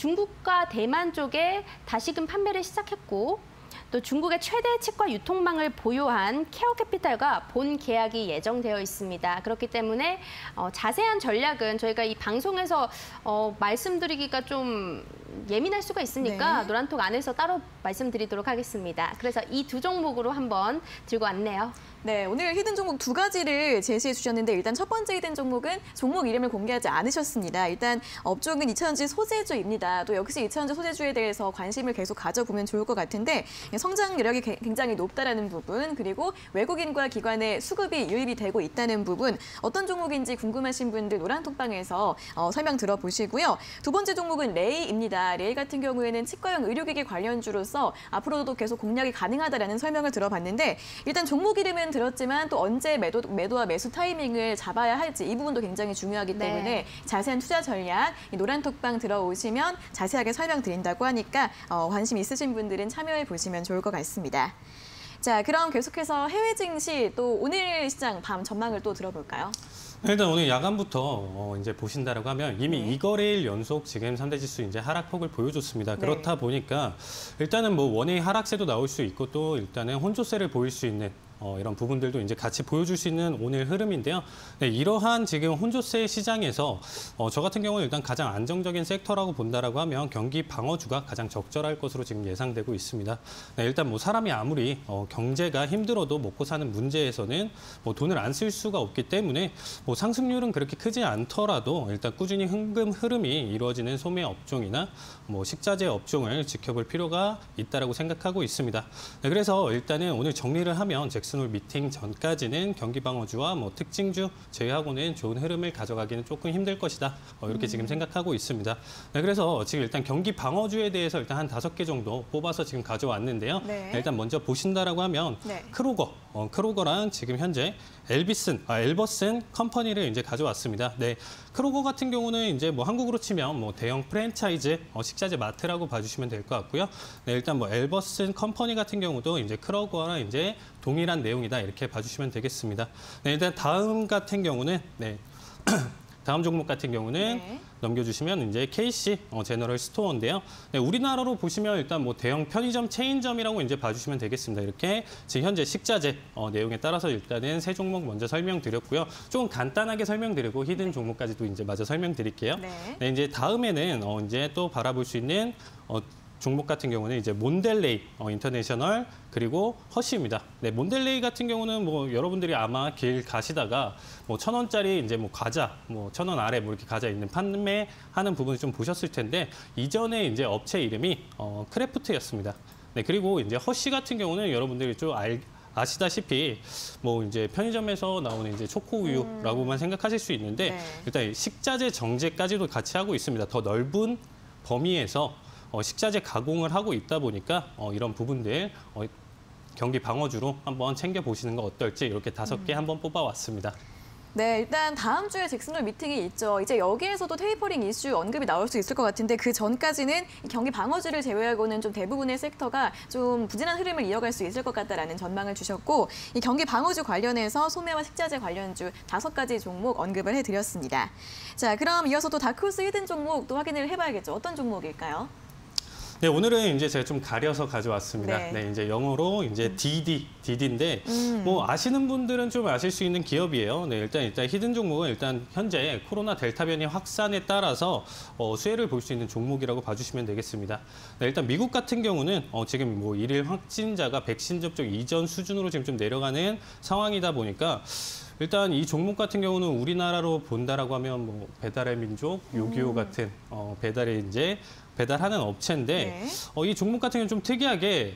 중국과 대만 쪽에 다시금 판매를 시작했고, 또 중국의 최대 치과 유통망을 보유한 케어캐피탈과 본 계약이 예정되어 있습니다. 그렇기 때문에 어, 자세한 전략은 저희가 이 방송에서 어, 말씀드리기가 좀 예민할 수가 있으니까 네. 노란톡 안에서 따로 말씀드리도록 하겠습니다. 그래서 이 두 종목으로 한번 들고 왔네요. 네, 오늘 히든 종목 두 가지를 제시해 주셨는데 일단 첫 번째 히든 종목은 종목 이름을 공개하지 않으셨습니다. 일단 업종은 이차전지 소재주입니다. 또 역시 이차전지 소재주에 대해서 관심을 계속 가져보면 좋을 것 같은데 성장 여력이 굉장히 높다라는 부분, 그리고 외국인과 기관의 수급이 유입이 되고 있다는 부분, 어떤 종목인지 궁금하신 분들 노란톡방에서 어, 설명 들어보시고요. 두 번째 종목은 레이입니다. 레이 같은 경우에는 치과용 의료기기 관련주로서 앞으로도 계속 공략이 가능하다라는 설명을 들어봤는데, 일단 종목 이름은 들었지만 또 언제 매도, 매도와 매수 타이밍을 잡아야 할지 이 부분도 굉장히 중요하기 때문에 네. 자세한 투자 전략 이 노란톡방 들어오시면 자세하게 설명드린다고 하니까 어, 관심 있으신 분들은 참여해 보시면 좋을 것 같습니다. 자, 그럼 계속해서 해외 증시 또 오늘 시장 밤 전망을 또 들어볼까요? 일단 오늘 야간부터 어 이제 보신다라고 하면 이미 네. 이 거래일 연속 지금 삼 대 지수 이제 하락폭을 보여줬습니다. 네. 그렇다 보니까 일단은 뭐 원웨이 하락세도 나올 수 있고 또 일단은 혼조세를 보일 수 있는 어, 이런 부분들도 이제 같이 보여줄 수 있는 오늘 흐름인데요. 네, 이러한 지금 혼조세 시장에서 어, 저 같은 경우는 일단 가장 안정적인 섹터라고 본다라고 하면 경기 방어주가 가장 적절할 것으로 지금 예상되고 있습니다. 네, 일단 뭐 사람이 아무리 어, 경제가 힘들어도 먹고 사는 문제에서는 뭐 돈을 안 쓸 수가 없기 때문에 뭐 상승률은 그렇게 크지 않더라도 일단 꾸준히 흥금 흐름이 이루어지는 소매 업종이나 뭐 식자재 업종을 지켜볼 필요가 있다라고 생각하고 있습니다. 네, 그래서 일단은 오늘 정리를 하면 즉 잭슨홀 미팅 전까지는 경기 방어주와 뭐 특징주 제외하고는 좋은 흐름을 가져가기는 조금 힘들 것이다. 어, 이렇게 음. 지금 생각하고 있습니다. 네, 그래서 지금 일단 경기 방어주에 대해서 일단 한 다섯 개 정도 뽑아서 지금 가져왔는데요. 네. 네, 일단 먼저 보신다라고 하면 네. 크로거, 어, 크로거랑 지금 현재 엘비슨, 아, 엘버슨 컴퍼니를 이제 가져왔습니다. 네, 크로거 같은 경우는 이제 뭐 한국으로 치면 뭐 대형 프랜차이즈 어, 식자재 마트라고 봐주시면 될 것 같고요. 네, 일단 뭐 엘버슨 컴퍼니 같은 경우도 이제 크로거랑 이제 동일한 내용이다 이렇게 봐주시면 되겠습니다. 네, 일단 다음 같은 경우는 네. 다음 종목 같은 경우는 네. 넘겨주시면 이제 케이씨 어, 제너럴 스토어인데요. 네, 우리나라로 보시면 일단 뭐 대형 편의점 체인점이라고 이제 봐주시면 되겠습니다. 이렇게 지금 현재 식자재 어, 내용에 따라서 일단은 세 종목 먼저 설명드렸고요. 조금 간단하게 설명드리고 히든 종목까지도 이제 마저 설명드릴게요. 네. 네, 이제 다음에는 어, 이제 또 바라볼 수 있는 어, 종목 같은 경우는 이제 몬델레이 어, 인터내셔널 그리고 허쉬입니다. 네, 몬델레이 같은 경우는 뭐 여러분들이 아마 길 가시다가 뭐 천 원짜리 이제 뭐 과자, 뭐 천 원 아래 뭐 이렇게 과자 있는 판매하는 부분을 좀 보셨을 텐데 이전에 이제 업체 이름이 어, 크래프트였습니다. 네, 그리고 이제 허쉬 같은 경우는 여러분들이 좀 알, 아시다시피 뭐 이제 편의점에서 나오는 이제 초코 우유라고만 음. 생각하실 수 있는데 네. 일단 식자재 정제까지도 같이 하고 있습니다. 더 넓은 범위에서 어, 식자재 가공을 하고 있다 보니까 어, 이런 부분들 어, 경기 방어주로 한번 챙겨보시는 거 어떨지 이렇게 다섯 개 음. 한번 뽑아왔습니다. 네, 일단 다음 주에 잭슨홀 미팅이 있죠. 이제 여기에서도 테이퍼링 이슈 언급이 나올 수 있을 것 같은데 그 전까지는 경기 방어주를 제외하고는 좀 대부분의 섹터가 좀 부진한 흐름을 이어갈 수 있을 것 같다라는 전망을 주셨고 이 경기 방어주 관련해서 소매와 식자재 관련주 다섯 가지 종목 언급을 해드렸습니다. 자, 그럼 이어서 또 다크호스 히든 종목 또 확인을 해봐야겠죠. 어떤 종목일까요? 네, 오늘은 이제 제가 좀 가려서 가져왔습니다. 네, 네 이제 영어로 이제 디디, 디디인데 음. 뭐 아시는 분들은 좀 아실 수 있는 기업이에요. 네, 일단 일단 히든 종목은 일단 현재 코로나 델타 변이 확산에 따라서 어, 수혜를 볼 수 있는 종목이라고 봐주시면 되겠습니다. 네, 일단 미국 같은 경우는 어, 지금 뭐 일일 확진자가 백신 접종 이전 수준으로 지금 좀 내려가는 상황이다 보니까. 일단 이 종목 같은 경우는 우리나라로 본다라고 하면 뭐 배달의 민족, 요기요 음. 같은 어, 배달에 이제 배달하는 업체인데 네. 어, 이 종목 같은 경우는 좀 특이하게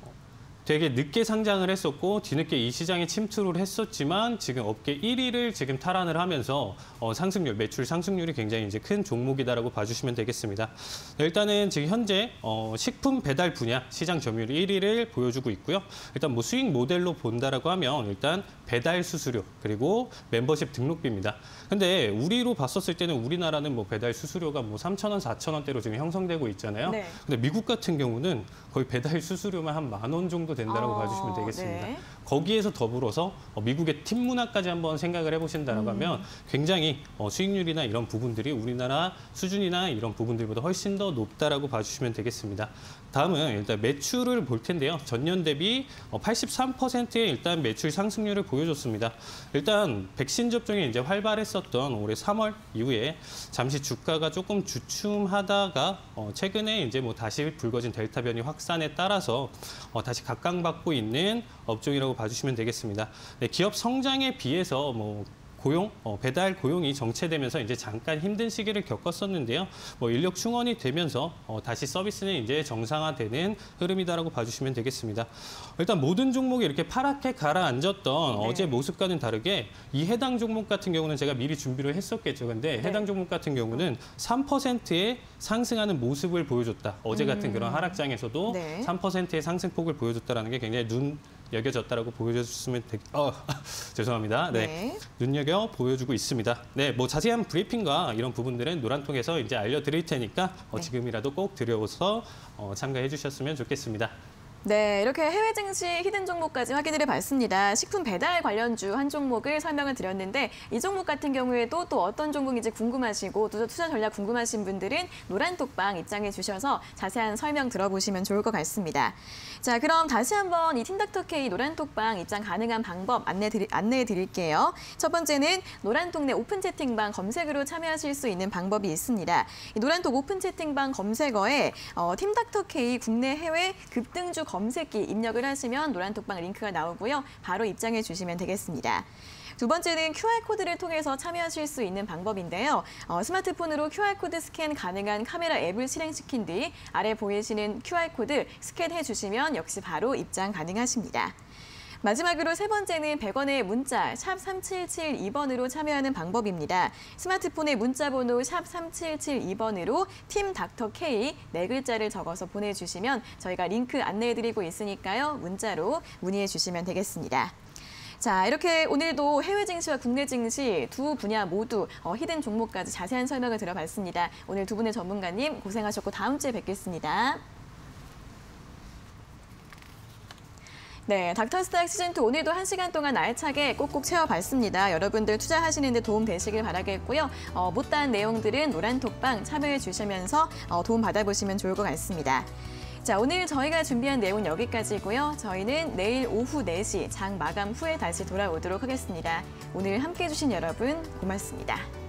되게 늦게 상장을 했었고 뒤늦게 이 시장에 침투를 했었지만 지금 업계 일 위를 지금 탈환을 하면서 어, 상승률, 매출 상승률이 굉장히 이제 큰 종목이다라고 봐주시면 되겠습니다. 네, 일단은 지금 현재 어, 식품 배달 분야 시장 점유율 일 위를 보여주고 있고요. 일단 뭐 수익 모델로 본다라고 하면 일단 배달 수수료 그리고 멤버십 등록비입니다. 근데 우리로 봤었을 때는 우리나라는 뭐 배달 수수료가 뭐 삼천 원, 사천 원대로 지금 형성되고 있잖아요. 네. 근데 미국 같은 경우는 거의 배달 수수료만 한 만 원 정도 된다라고 어, 봐주시면 되겠습니다. 네. 거기에서 더불어서 미국의 팀 문화까지 한번 생각을 해보신다라고 음. 하면 굉장히 수익률이나 이런 부분들이 우리나라 수준이나 이런 부분들보다 훨씬 더 높다라고 봐주시면 되겠습니다. 다음은 일단 매출을 볼 텐데요. 전년 대비 팔십삼 퍼센트의 일단 매출 상승률을 보여줬습니다. 일단 백신 접종이 이제 활발했었던 올해 삼월 이후에 잠시 주가가 조금 주춤하다가 최근에 이제 뭐 다시 불거진 델타 변이 확산에 따라서 다시 각광받고 있는 업종이라고 봐주시면 되겠습니다. 네, 기업 성장에 비해서 뭐 고용, 어, 배달 고용이 정체되면서 이제 잠깐 힘든 시기를 겪었었는데요. 뭐 인력 충원이 되면서 어, 다시 서비스는 이제 정상화되는 흐름이다라고 봐주시면 되겠습니다. 일단 모든 종목이 이렇게 파랗게 가라앉았던 네. 어제 모습과는 다르게 이 해당 종목 같은 경우는 제가 미리 준비를 했었겠죠. 근데 네. 해당 종목 같은 경우는 삼 퍼센트의 상승하는 모습을 보여줬다. 어제 같은 음. 그런 하락장에서도 네. 삼 퍼센트의 상승폭을 보여줬다는 게 굉장히 눈 여겨졌다라고 보여줬으면 되... 어, 죄송합니다. 네. 네. 눈여겨 보여주고 있습니다. 네, 뭐 자세한 브리핑과 이런 부분들은 노란통에서 이제 알려드릴 테니까 어, 네. 지금이라도 꼭 들여서 어, 참가해 주셨으면 좋겠습니다. 네, 이렇게 해외 증시 히든 종목까지 확인을 해봤습니다. 식품 배달 관련주 한 종목을 설명을 드렸는데 이 종목 같은 경우에도 또 어떤 종목인지 궁금하시고 또 투자 전략 궁금하신 분들은 노란톡방 입장해 주셔서 자세한 설명 들어보시면 좋을 것 같습니다. 자, 그럼 다시 한번 이 팀닥터K 노란톡방 입장 가능한 방법 안내 드리, 안내해 드릴게요. 첫 번째는 노란톡 내 오픈 채팅방 검색으로 참여하실 수 있는 방법이 있습니다. 이 노란톡 오픈 채팅방 검색어에 어, 팀닥터K 국내 해외 급등주 검색기 입력을 하시면 노란톡방 링크가 나오고요. 바로 입장해 주시면 되겠습니다. 두 번째는 큐알코드를 통해서 참여하실 수 있는 방법인데요. 어, 스마트폰으로 큐알코드 스캔 가능한 카메라 앱을 실행시킨 뒤 아래 보이시는 큐알코드 스캔해 주시면 역시 바로 입장 가능하십니다. 마지막으로 세 번째는 백 원의 문자 샵 삼칠칠이 번으로 참여하는 방법입니다. 스마트폰의 문자 번호 샵 삼칠칠이 번으로 팀 닥터 K 네 글자를 적어서 보내주시면 저희가 링크 안내해드리고 있으니까요. 문자로 문의해 주시면 되겠습니다. 자, 이렇게 오늘도 해외 증시와 국내 증시 두 분야 모두 어, 히든 종목까지 자세한 설명을 들어봤습니다. 오늘 두 분의 전문가님 고생하셨고 다음 주에 뵙겠습니다. 네, 닥터스탁 시즌이 오늘도 한 시간 동안 알차게 꼭꼭 채워봤습니다. 여러분들 투자하시는 데 도움 되시길 바라겠고요. 어, 못다한 내용들은 노란톡방 참여해 주시면서 어, 도움 받아보시면 좋을 것 같습니다. 자, 오늘 저희가 준비한 내용은 여기까지고요. 저희는 내일 오후 네 시 장 마감 후에 다시 돌아오도록 하겠습니다. 오늘 함께해 주신 여러분 고맙습니다.